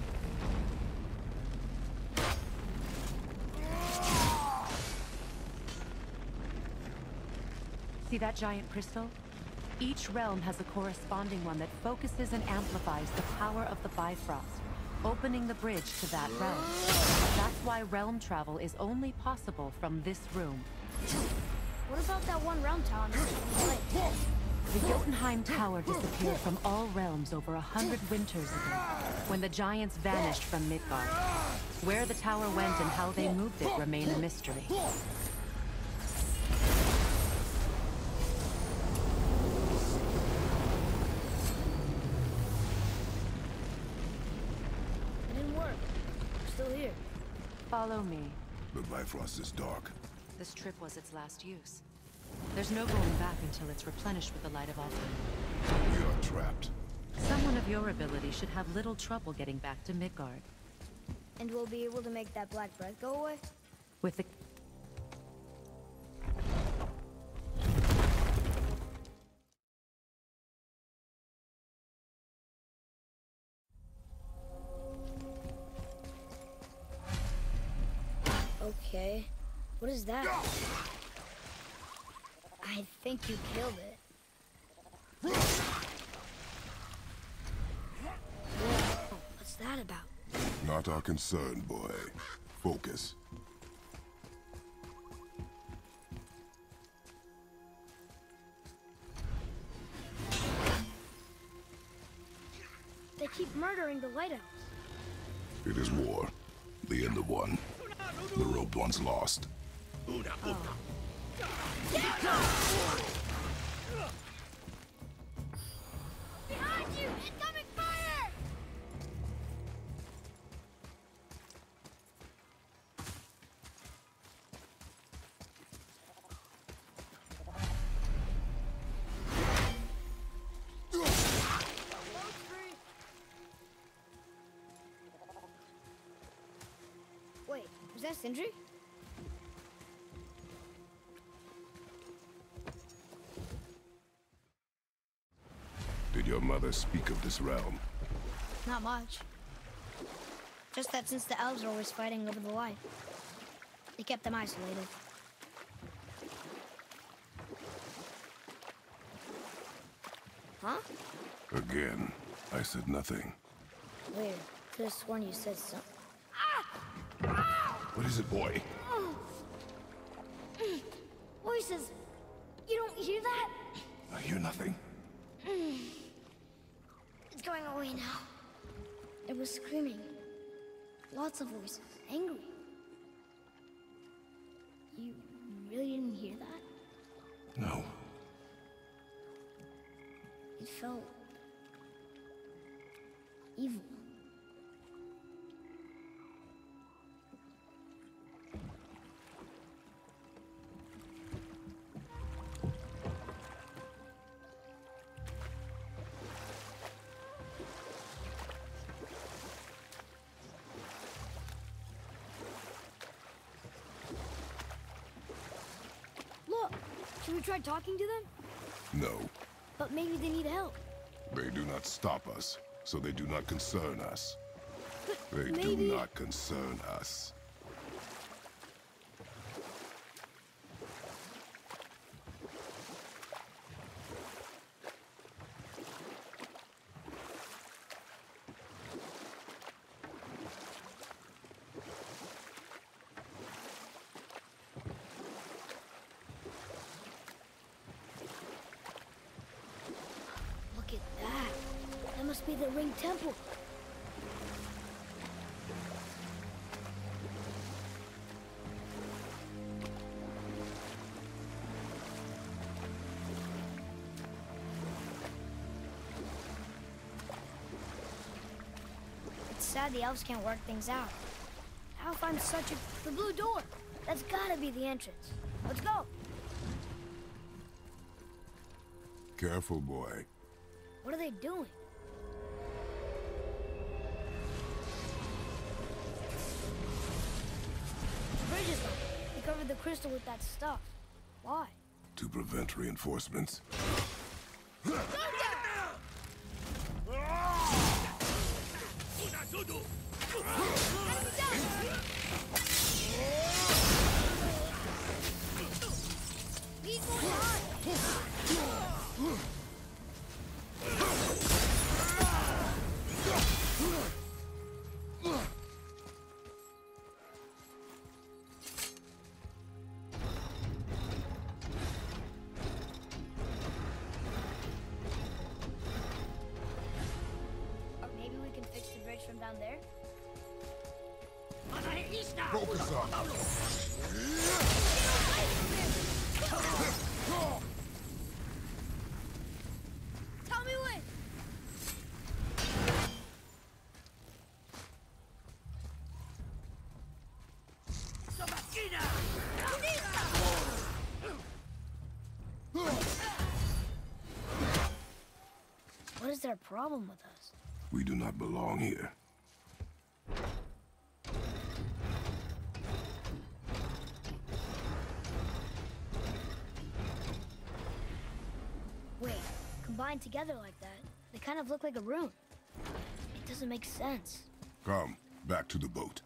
Speaker 6: See that giant crystal? Each realm has a corresponding one that focuses and amplifies the power of the Bifrost, opening the bridge to that realm. That's why realm travel is only possible from this room.
Speaker 1: What about that one realm tower next to the lake?
Speaker 6: The Jotunheim Tower disappeared from all realms over 100 winters ago, when the giants vanished from Midgard. Where the tower went and how they moved it remain a mystery.
Speaker 1: It didn't work. We're still here.
Speaker 6: Follow me.
Speaker 2: The Bifrost is dark.
Speaker 6: This trip was its last use. There's no going back until it's replenished with the light of Alfheim.
Speaker 2: We are trapped.
Speaker 6: Someone of your ability should have little trouble getting back to Midgard.
Speaker 3: And we'll be able to make that black breath go away?
Speaker 6: With the...
Speaker 1: Okay. What is that?
Speaker 3: I think you killed it.
Speaker 1: What's that about?
Speaker 2: Not our concern, boy. Focus.
Speaker 1: They keep murdering the lighthouse.
Speaker 2: It is war. The end of one. The robed one's lost.
Speaker 3: Behind you! Incoming fire! Wait, was that Sindri?
Speaker 2: Did your mother speak of this realm?
Speaker 3: Not much. Just that since the elves are always fighting over the light, they kept them isolated. Huh?
Speaker 2: Again, I said nothing.
Speaker 1: Weird. Could have sworn you said something.
Speaker 2: What is it, boy?
Speaker 3: Voices! You don't hear that?
Speaker 2: I hear nothing.
Speaker 3: It's going away now.
Speaker 1: It was screaming. Lots of voices. Angry. You really didn't hear that?
Speaker 2: No.
Speaker 1: It felt... evil.
Speaker 3: Look! Should we try talking to them?
Speaker 2: No.
Speaker 1: But maybe they need help.
Speaker 2: They do not stop us, so they do not concern us. They
Speaker 1: maybe...
Speaker 2: do not concern us.
Speaker 1: Look at that. That must be the Ring Temple.
Speaker 3: It's sad the elves can't work things out.
Speaker 1: Alfheim's such a... The blue door. That's gotta be the entrance. Let's go.
Speaker 2: Careful, boy.
Speaker 1: What are they doing? The bridge is up. They covered the crystal with that stuff. Why?
Speaker 2: To prevent reinforcements.
Speaker 3: Lead more behind!
Speaker 1: around there.
Speaker 2: Focus up.
Speaker 1: Tell me when! What is their problem with us?
Speaker 2: We do not belong here.
Speaker 1: Wait, combined together like that, they kind of look like a room. It doesn't make sense.
Speaker 2: Come, back to the boat.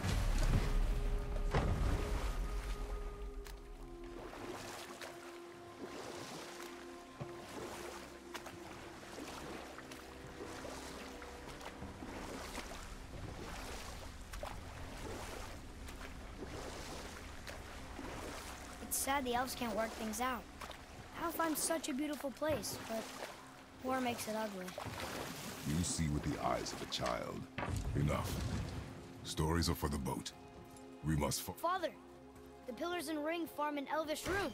Speaker 1: It's sad the elves can't work things out. Alfheim's such a beautiful place, but war makes it ugly.
Speaker 2: You see with the eyes of a child. Enough. Stories are for the boat. We must
Speaker 1: Father, the pillars and ring form an elvish rune.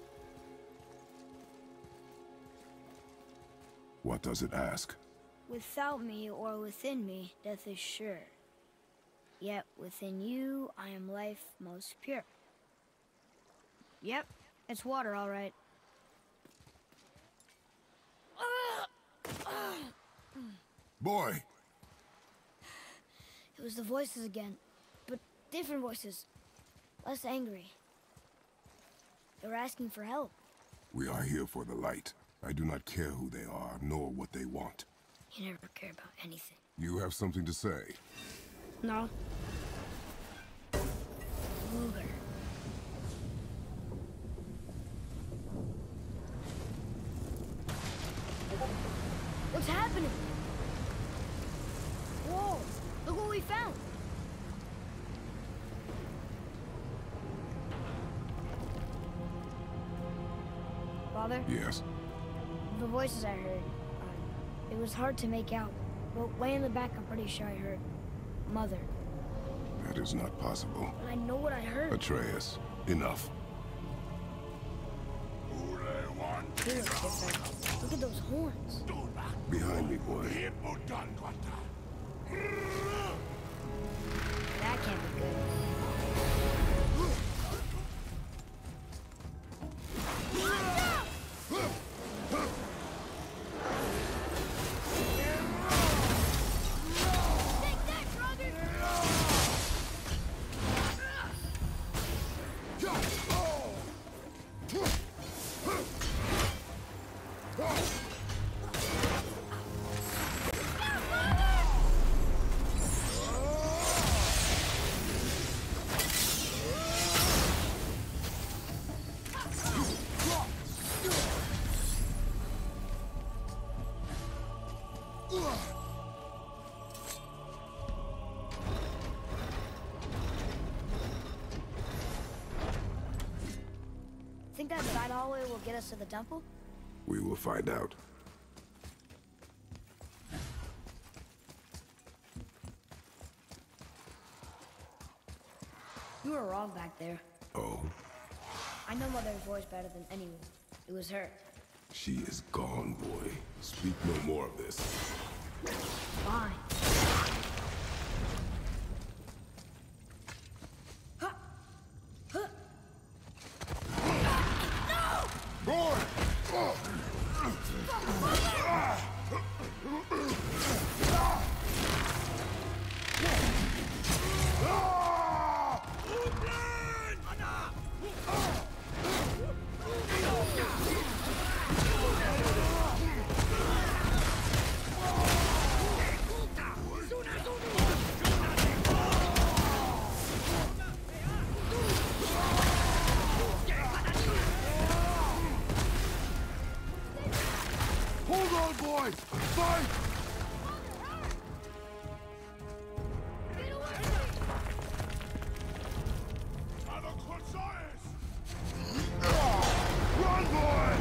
Speaker 2: What does it ask?
Speaker 1: Without me or within me, death is sure. Yet within you, I am life most pure. Yep, it's water, all right.
Speaker 2: Boy!
Speaker 1: It was the voices again, but different voices. Less angry. They were asking for help.
Speaker 2: We are here for the light. I do not care who they are, nor what they want.
Speaker 1: You never care about anything.
Speaker 2: You have something to say?
Speaker 1: No. Luger. What's happening? Whoa! Look what we found! Father?
Speaker 2: Yes.
Speaker 1: The voices I heard, it was hard to make out. But way in the back, I'm pretty sure I heard Mother.
Speaker 2: That is not possible.
Speaker 1: But I know what I heard.
Speaker 2: Atreus, enough.
Speaker 1: They look different. Look at those horns.
Speaker 2: Behind me, boy.
Speaker 1: That can't be good. Think that side hallway will get us to the temple?
Speaker 2: We will find out.
Speaker 1: You were wrong back there.
Speaker 2: Oh?
Speaker 1: I know Mother's voice better than anyone. It was her.
Speaker 2: She is gone, boy. Speak no more of this.
Speaker 1: Fine.
Speaker 2: Boy! Hold on, boys! Fight! Run, boy!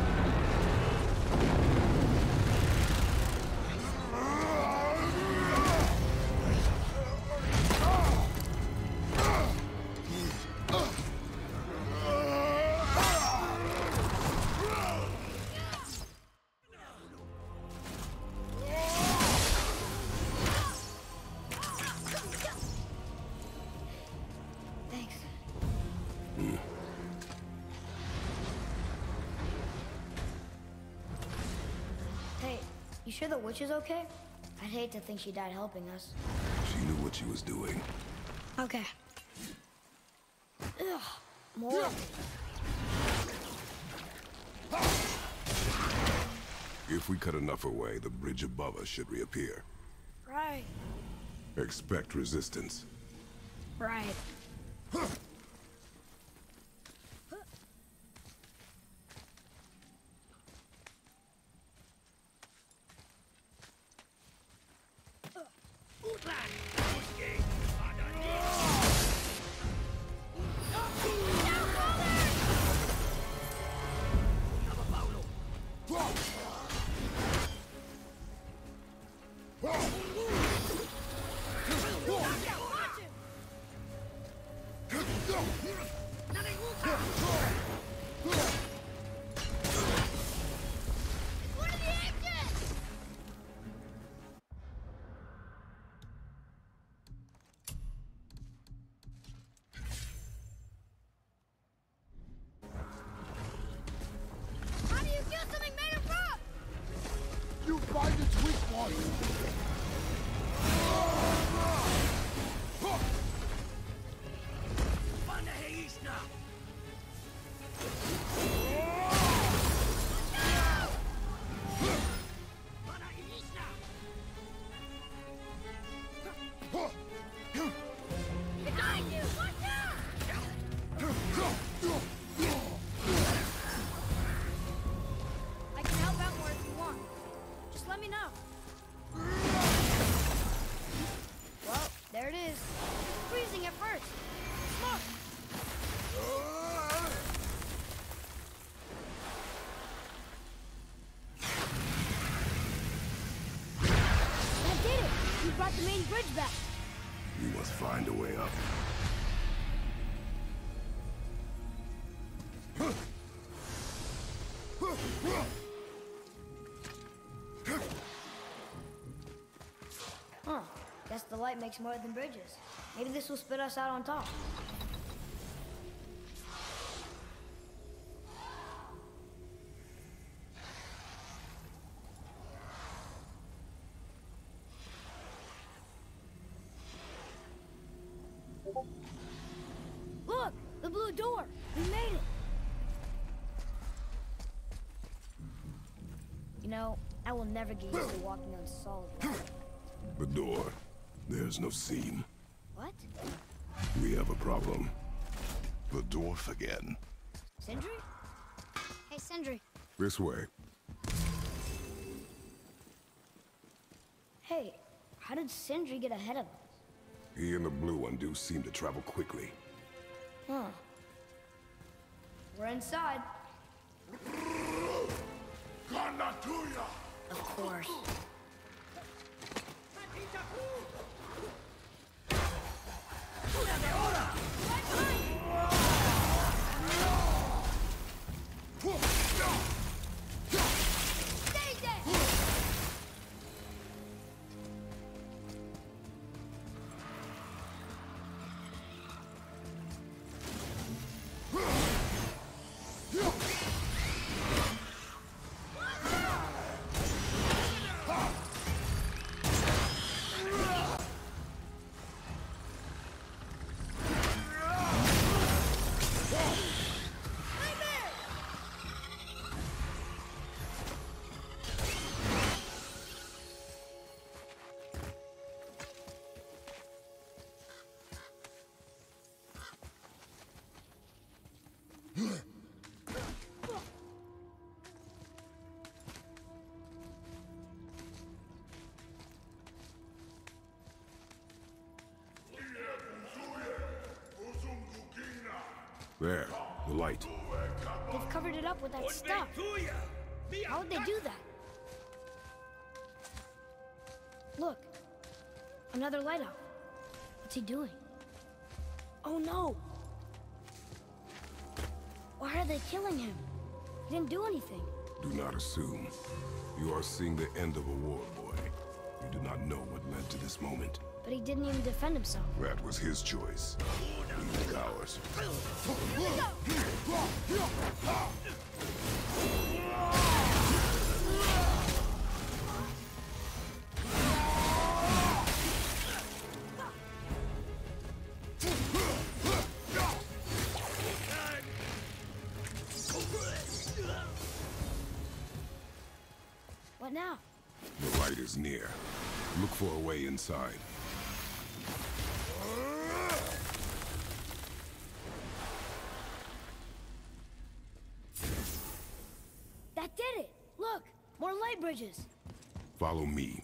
Speaker 1: You sure the witch is okay? I'd hate to think she died helping us.
Speaker 2: She knew what she was doing.
Speaker 1: Okay. Ugh, more.
Speaker 2: If we cut enough away, the bridge above us should reappear.
Speaker 1: Right.
Speaker 2: Expect resistance.
Speaker 1: Right.
Speaker 3: How do you kill something made of rock?
Speaker 7: You find its weak point.
Speaker 3: Behind you! Watch out! I can help out more if you want. Just let me know.
Speaker 1: Well, there it is.
Speaker 3: Freezing at first. Look!
Speaker 1: That did it! We brought the main bridge back.
Speaker 2: We must find a way up.
Speaker 1: Huh. Guess the light makes more than bridges. Maybe this will spit us out on top. Look! The blue door! We made it! You know, I will never get used to walking on solid rock.
Speaker 2: The door. There's no seam.
Speaker 1: What?
Speaker 2: We have a problem. The dwarf again.
Speaker 1: Sindri?
Speaker 3: Hey, Sindri.
Speaker 2: This way.
Speaker 1: Hey, how did Sindri get ahead of us?
Speaker 2: He and the blue one do seem to travel quickly.
Speaker 1: Huh. We're inside. Of course.
Speaker 3: Stay there!
Speaker 2: There, the light.
Speaker 1: They've covered it up with that stuff. How would they do that? Look. Another light up. What's he doing? Oh no! Why are they killing him? He didn't do anything.
Speaker 2: Do not assume. You are seeing the end of a war, boy. You do not know what led to this moment.
Speaker 1: But he didn't even defend himself.
Speaker 2: That was his choice. We make ours.
Speaker 1: What now?
Speaker 8: The light is near. Look for a way inside.
Speaker 1: That did it! Look! More light bridges!
Speaker 8: Follow me.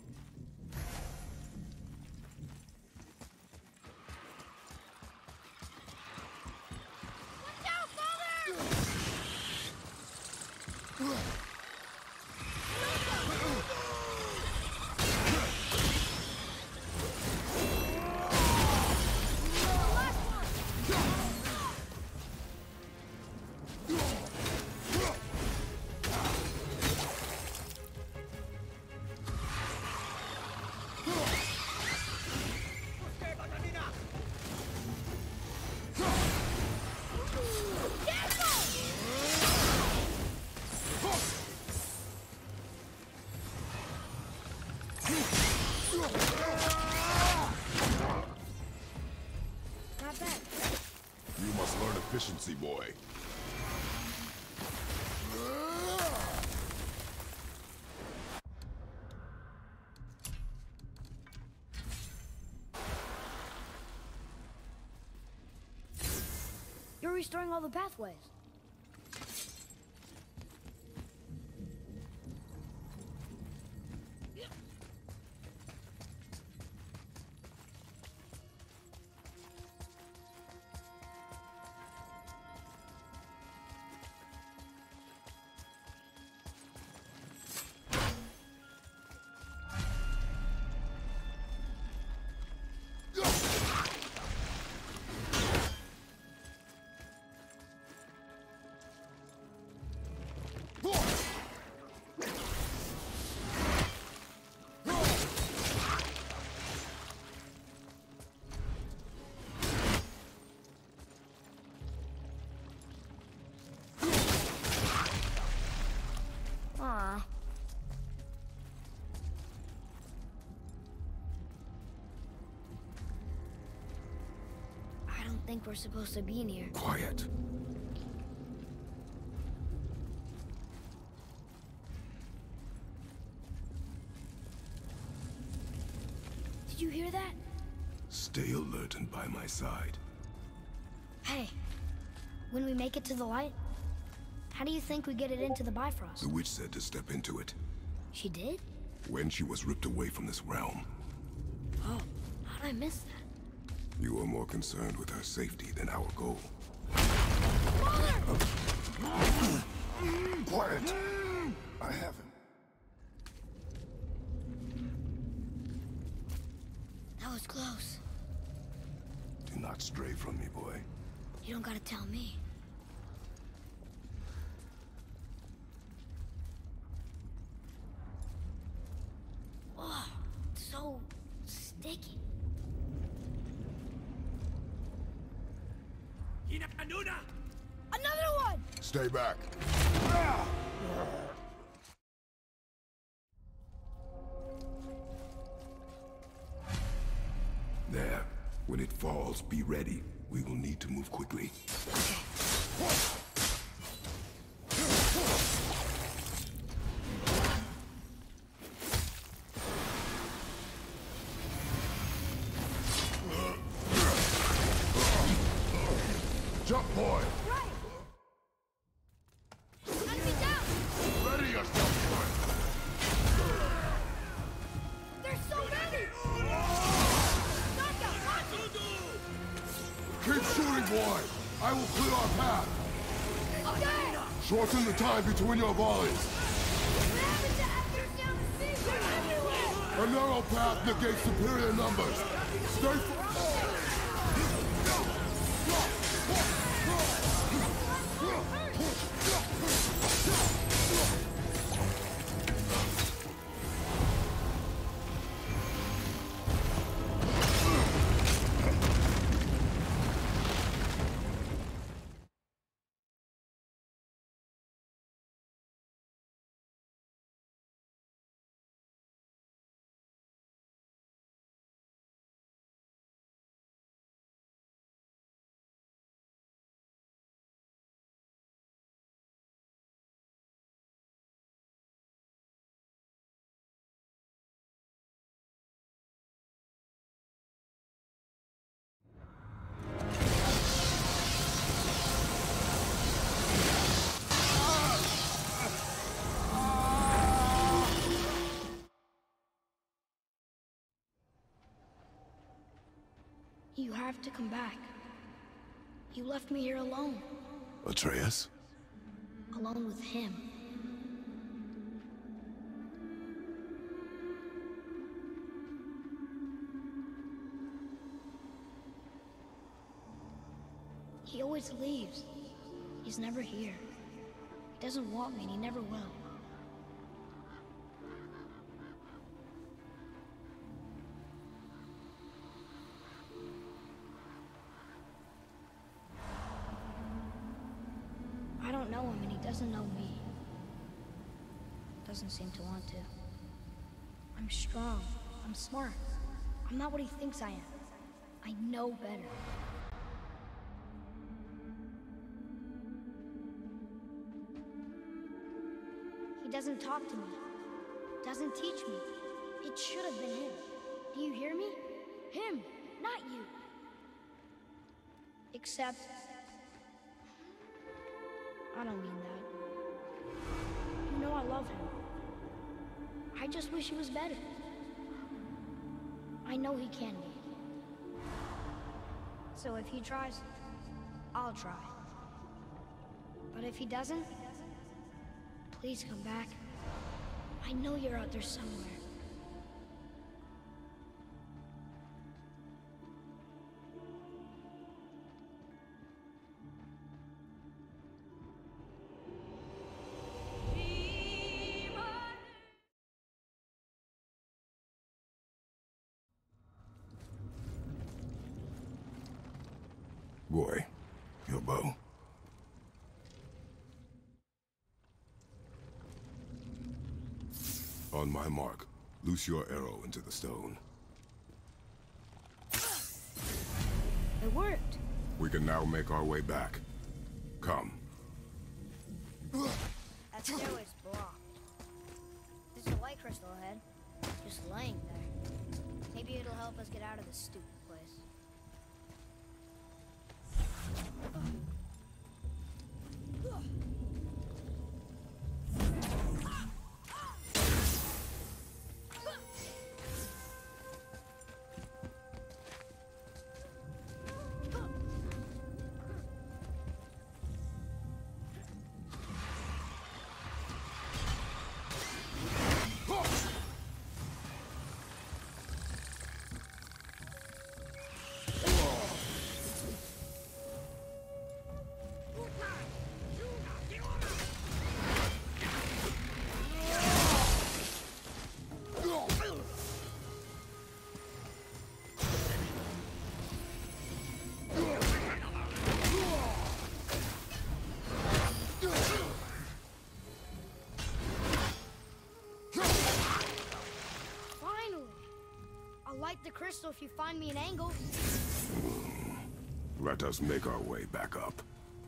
Speaker 1: Not bad.
Speaker 8: You must learn efficiency, boy.
Speaker 1: You're restoring all the pathways. Aw. I don't think we're supposed to be in here.
Speaker 8: Quiet.
Speaker 1: Did you hear that?
Speaker 8: Stay alert and by my side.
Speaker 1: Hey, when we make it to the light, how do you think we get it into the Bifrost?
Speaker 8: The witch said to step into it.
Speaker 1: She did?
Speaker 8: When she was ripped away from this realm.
Speaker 1: Oh, how'd I miss that?
Speaker 8: You are more concerned with her safety than our goal.
Speaker 2: Quiet! I have him.
Speaker 1: That was close.
Speaker 8: Do not stray from me, boy.
Speaker 1: You don't gotta tell me. Oh, so sticky. Another one!
Speaker 8: Stay back. There. When it falls, be ready. We will need to move quickly. Jump, boy!
Speaker 1: Right! Enemy down!
Speaker 8: Ready yourself,
Speaker 1: There's so many!
Speaker 8: Keep shooting, boy! I will clear our path!
Speaker 1: Okay!
Speaker 8: Shorten the time between your volleys!
Speaker 1: What happened to Epic down the sea? They're everywhere!
Speaker 8: A narrow path negates superior numbers! Stay
Speaker 1: You have to come back. You left me here alone.
Speaker 8: Atreus?
Speaker 1: Alone with him. He always leaves. He's never here. He doesn't want me and he never will. I don't know him and he doesn't know me. Doesn't seem to want to. I'm strong. I'm smart. I'm not what he thinks I am. I know better. He doesn't talk to me. Doesn't teach me. It should have been him. Do you hear me? Him, not you. Except... I don't mean that. You know I love him. I just wish he was better. I know he can be. So if he tries, I'll try. But if he doesn't, please come back. I know you're out there somewhere.
Speaker 8: Boy, your bow. On my mark, loose your arrow into the stone.
Speaker 1: It worked.
Speaker 8: We can now make our way back. Come.
Speaker 3: That stairway's blocked. There's a light crystal ahead, just laying there. Maybe it'll help us get out of this stupid place.
Speaker 1: Light the crystal if you find me an angle.
Speaker 8: Let us make our way back up.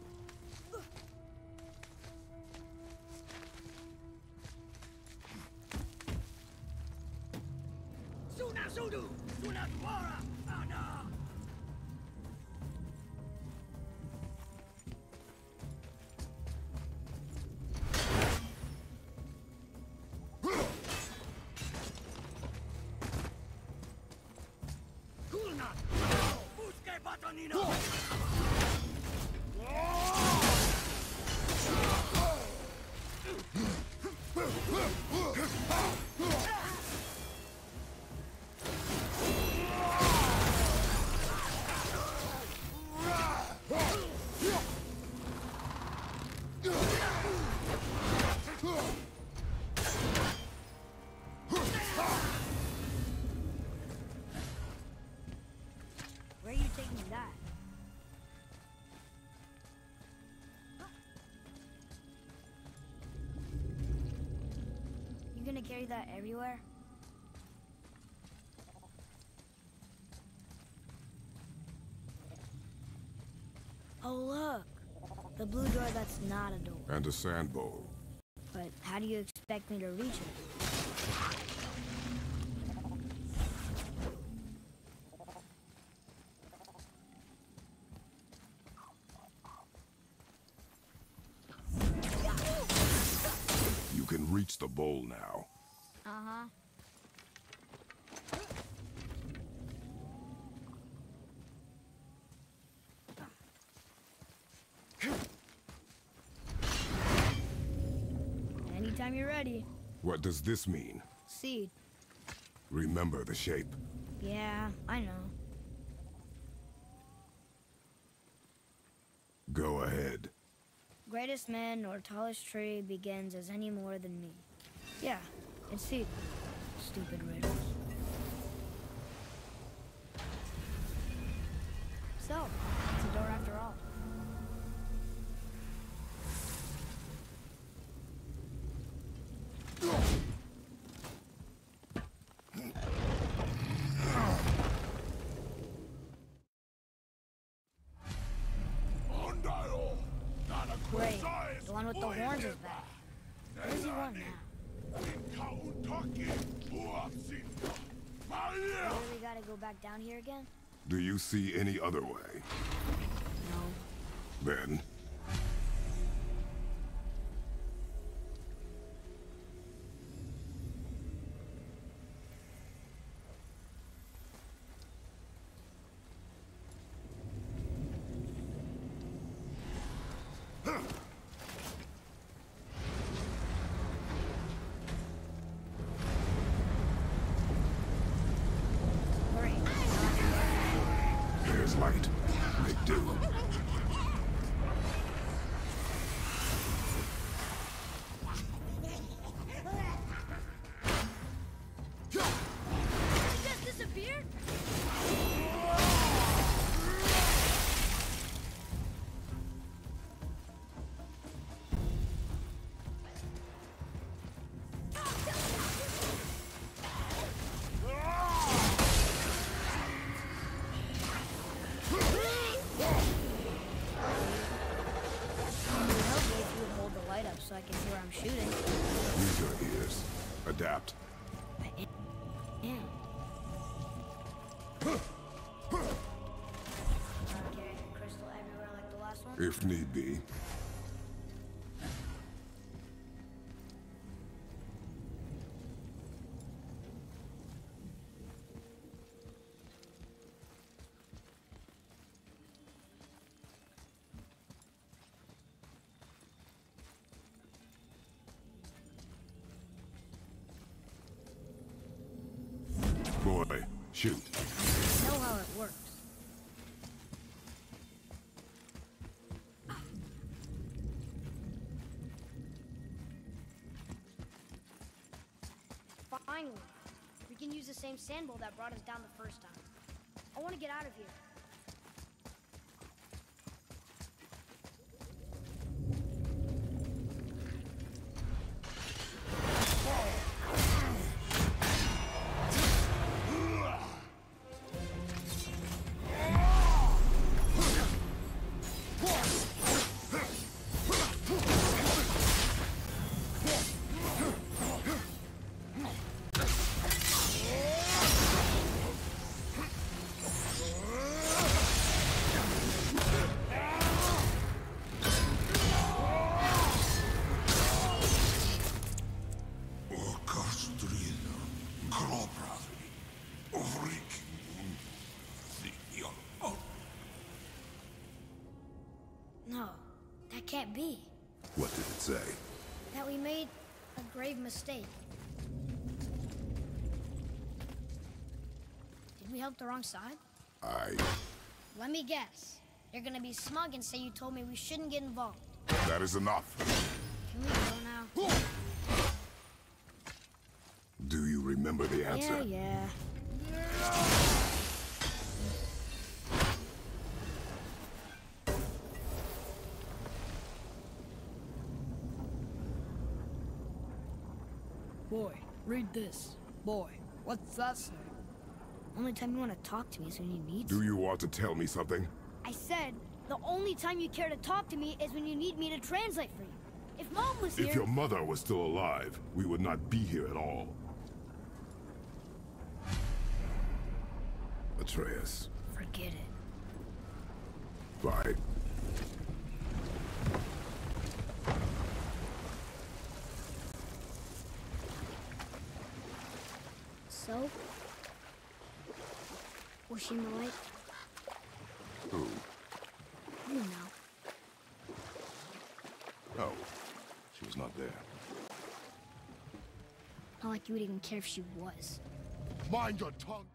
Speaker 1: Where are you taking that? You gonna carry that everywhere? Oh look! The blue door that's not a door.
Speaker 8: And a sand bowl.
Speaker 1: But how do you expect me to reach it?
Speaker 8: You can reach the bowl now.
Speaker 1: Anytime you're ready.
Speaker 8: What does this mean?
Speaker 1: Seed.
Speaker 8: Remember the shape.
Speaker 1: Yeah, I know.
Speaker 8: Go ahead.
Speaker 1: Greatest man nor tallest tree begins as any more than me. Yeah, it's seed. Stupid riddles. So, it's a door after all. Great. The one with the horns is back. What does he want now? Really gotta go back down here again?
Speaker 8: Do you see any other way?
Speaker 1: No.
Speaker 8: Then...
Speaker 1: Great.
Speaker 8: There's light. Make do.
Speaker 1: Did it just disappear? So I can hear where I'm shooting.
Speaker 8: Use your ears. Adapt.
Speaker 1: I am. Okay, crystal everywhere like the last one?
Speaker 8: If need be. Boy, shoot.
Speaker 1: I know how it works. Finally, we can use the same sand bowl that brought us down the first time. I want to get out of here. No, that can't be.
Speaker 8: What did it say?
Speaker 1: That we made a grave mistake. Did we help the wrong side? Let me guess. You're gonna be smug and say you told me we shouldn't get involved.
Speaker 8: That is enough.
Speaker 1: Can we go now?
Speaker 8: Do you remember the answer?
Speaker 1: Yeah. Boy, read this. Boy, what's that say? Only time you want to talk to me is when you need
Speaker 8: Do you want to tell me something?
Speaker 1: I said, the only time you care to talk to me is when you need me to translate for you. If Mom was here...
Speaker 8: If your mother was still alive, we would not be here at all. Atreus.
Speaker 1: Forget it.
Speaker 8: Bye.
Speaker 1: So? Was she my wife?
Speaker 8: Who?
Speaker 1: You know.
Speaker 2: out there.
Speaker 1: Not like you would even care if she was.
Speaker 7: Mind your tongue.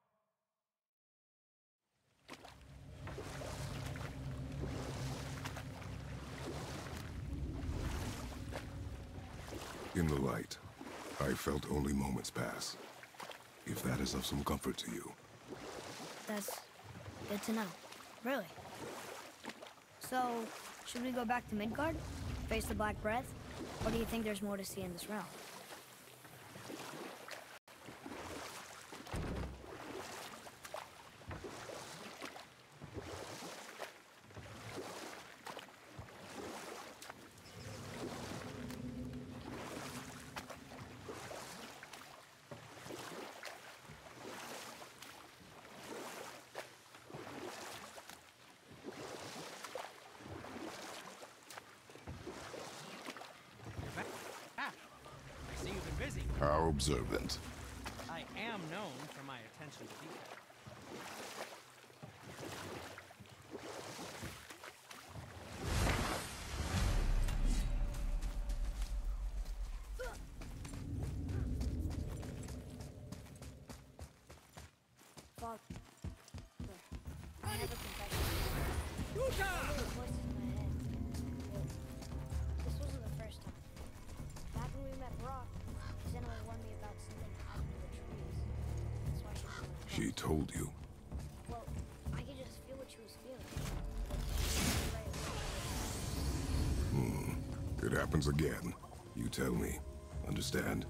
Speaker 8: In the light, I felt only moments pass. If that is of some comfort to you.
Speaker 1: That's good to know. Really. So, should we go back to Midgard? Face the Black Breath? Or do you think there's more to see in this realm?
Speaker 9: I see you've been busy.
Speaker 2: How observant.
Speaker 9: I am known for my attention to detail.
Speaker 3: Father, I have a confession. I hear voices in my head. But this wasn't the first time. Back when we met Brock, Senna warned me about something happening in the trees. That's why she was like,
Speaker 8: She told you.
Speaker 3: well, I could just feel what she was feeling.
Speaker 8: It happens again. You tell me. Understand?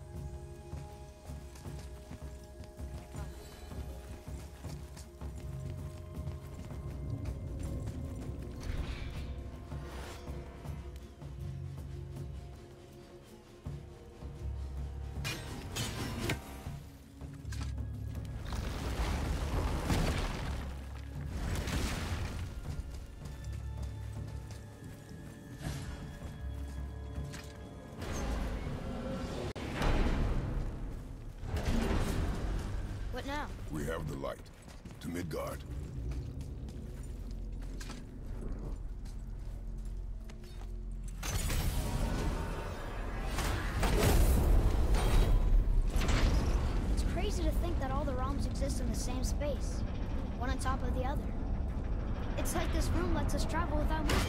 Speaker 3: What now?
Speaker 2: We have the light. To Midgard.
Speaker 1: It's crazy to think that all the realms exist in the same space, one on top of the other. It's like this room lets us travel without moving.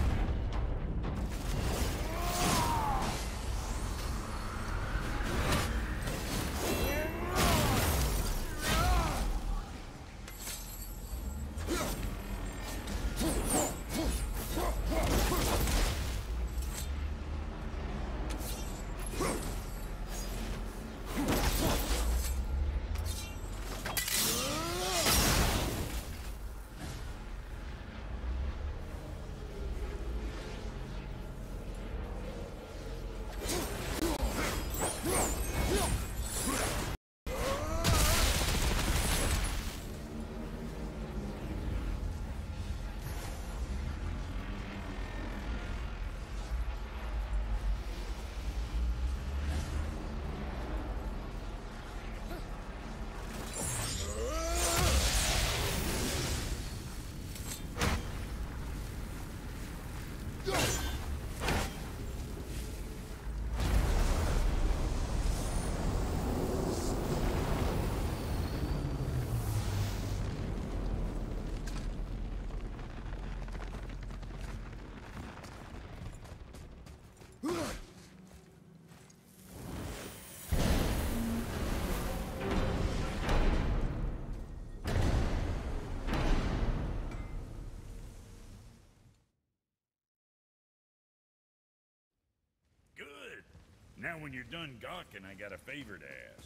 Speaker 5: Good. Now when you're done gawking, I got a favor to ask.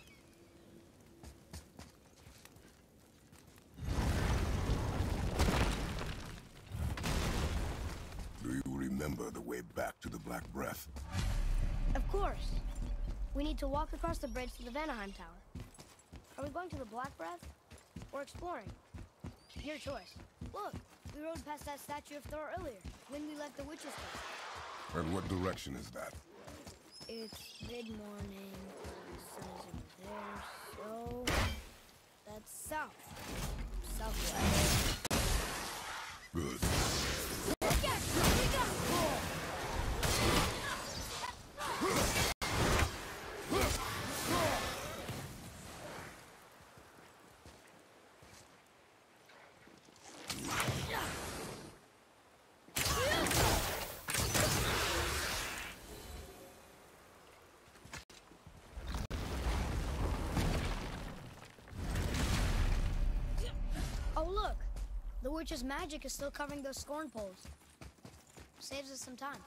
Speaker 2: Do you remember the way back to the Black Breath?
Speaker 1: Of course. We need to walk across the bridge to the Vanaheim Tower. Are we going to the Black Breath? Or exploring? Your choice. Look, we rode past that statue of Thor earlier, when we left the Witch's Cave.
Speaker 2: And what direction is that?
Speaker 1: It's mid-morning, the sun is over there, so... that's south. Southwest.
Speaker 2: Good.
Speaker 1: The witch's magic is still covering those scorn poles. Saves us some time.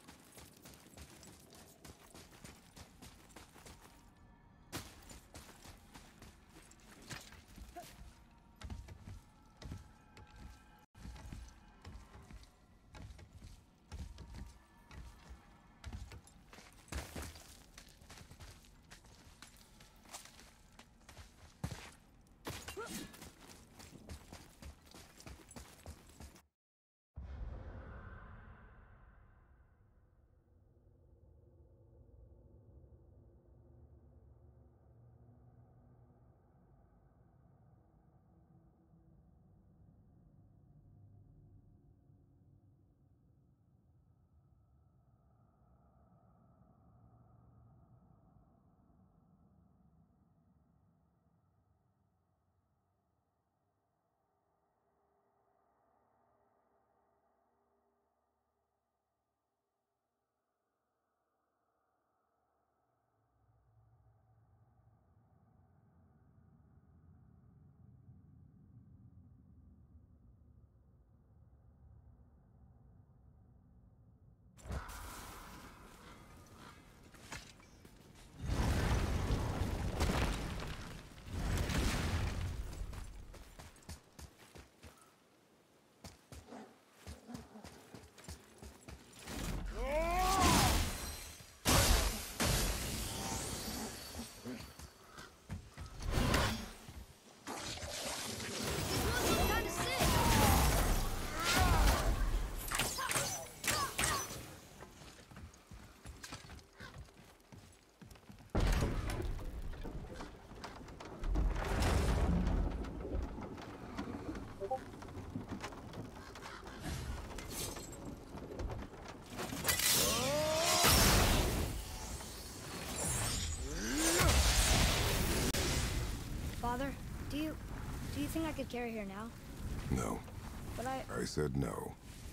Speaker 1: Father, do you think I could carry her now?
Speaker 8: No.
Speaker 1: But I
Speaker 8: said no.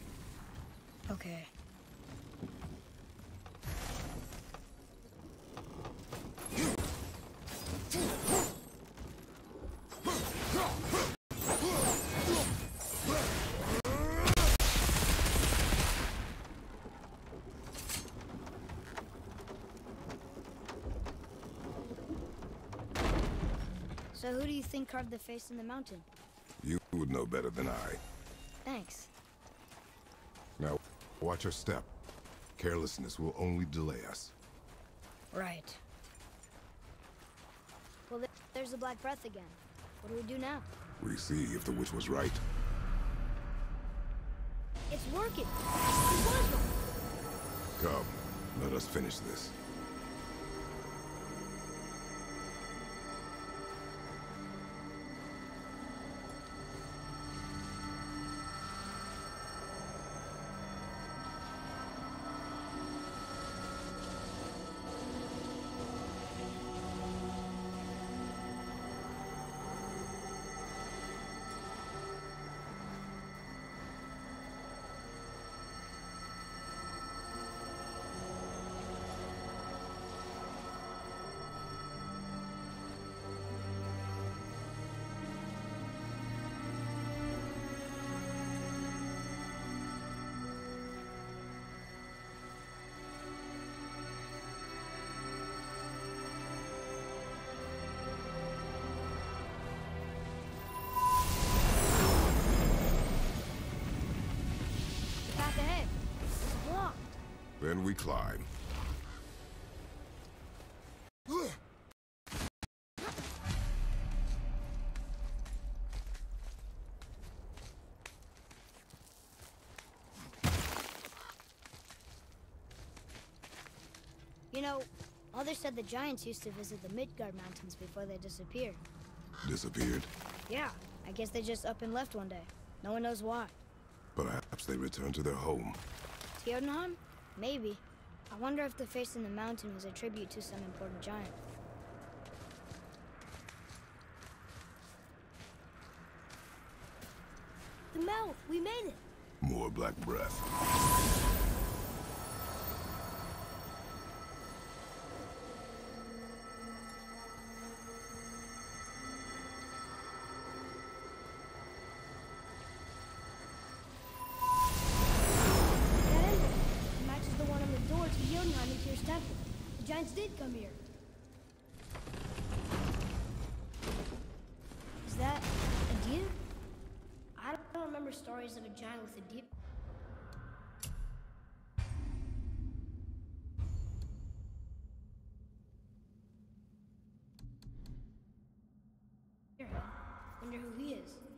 Speaker 1: Okay. So who do you think carved the face in the mountain?
Speaker 8: You would know better than I.
Speaker 1: Thanks.
Speaker 8: Now, watch your step. Carelessness will only delay us.
Speaker 1: Right. Well, there's the Black Breath again. What do we do now?
Speaker 8: We see if the witch was right.
Speaker 1: It's working! It was wrong.
Speaker 8: Come, let us finish this.
Speaker 1: Path ahead. It's blocked.
Speaker 8: Then we climb.
Speaker 1: You know, others said the giants used to visit the Midgard Mountains before they disappeared.
Speaker 8: Disappeared.
Speaker 1: Yeah, I guess they just up and left one day. No one knows why.
Speaker 8: Perhaps they returned to their home.
Speaker 1: Jotunheim? Maybe. I wonder if the face in the mountain was a tribute to some important giant. The mouth! We made it!
Speaker 8: More black breath.
Speaker 1: giants did come here. Is that a deer? I don't remember stories of a giant with a deer. Wonder who he is.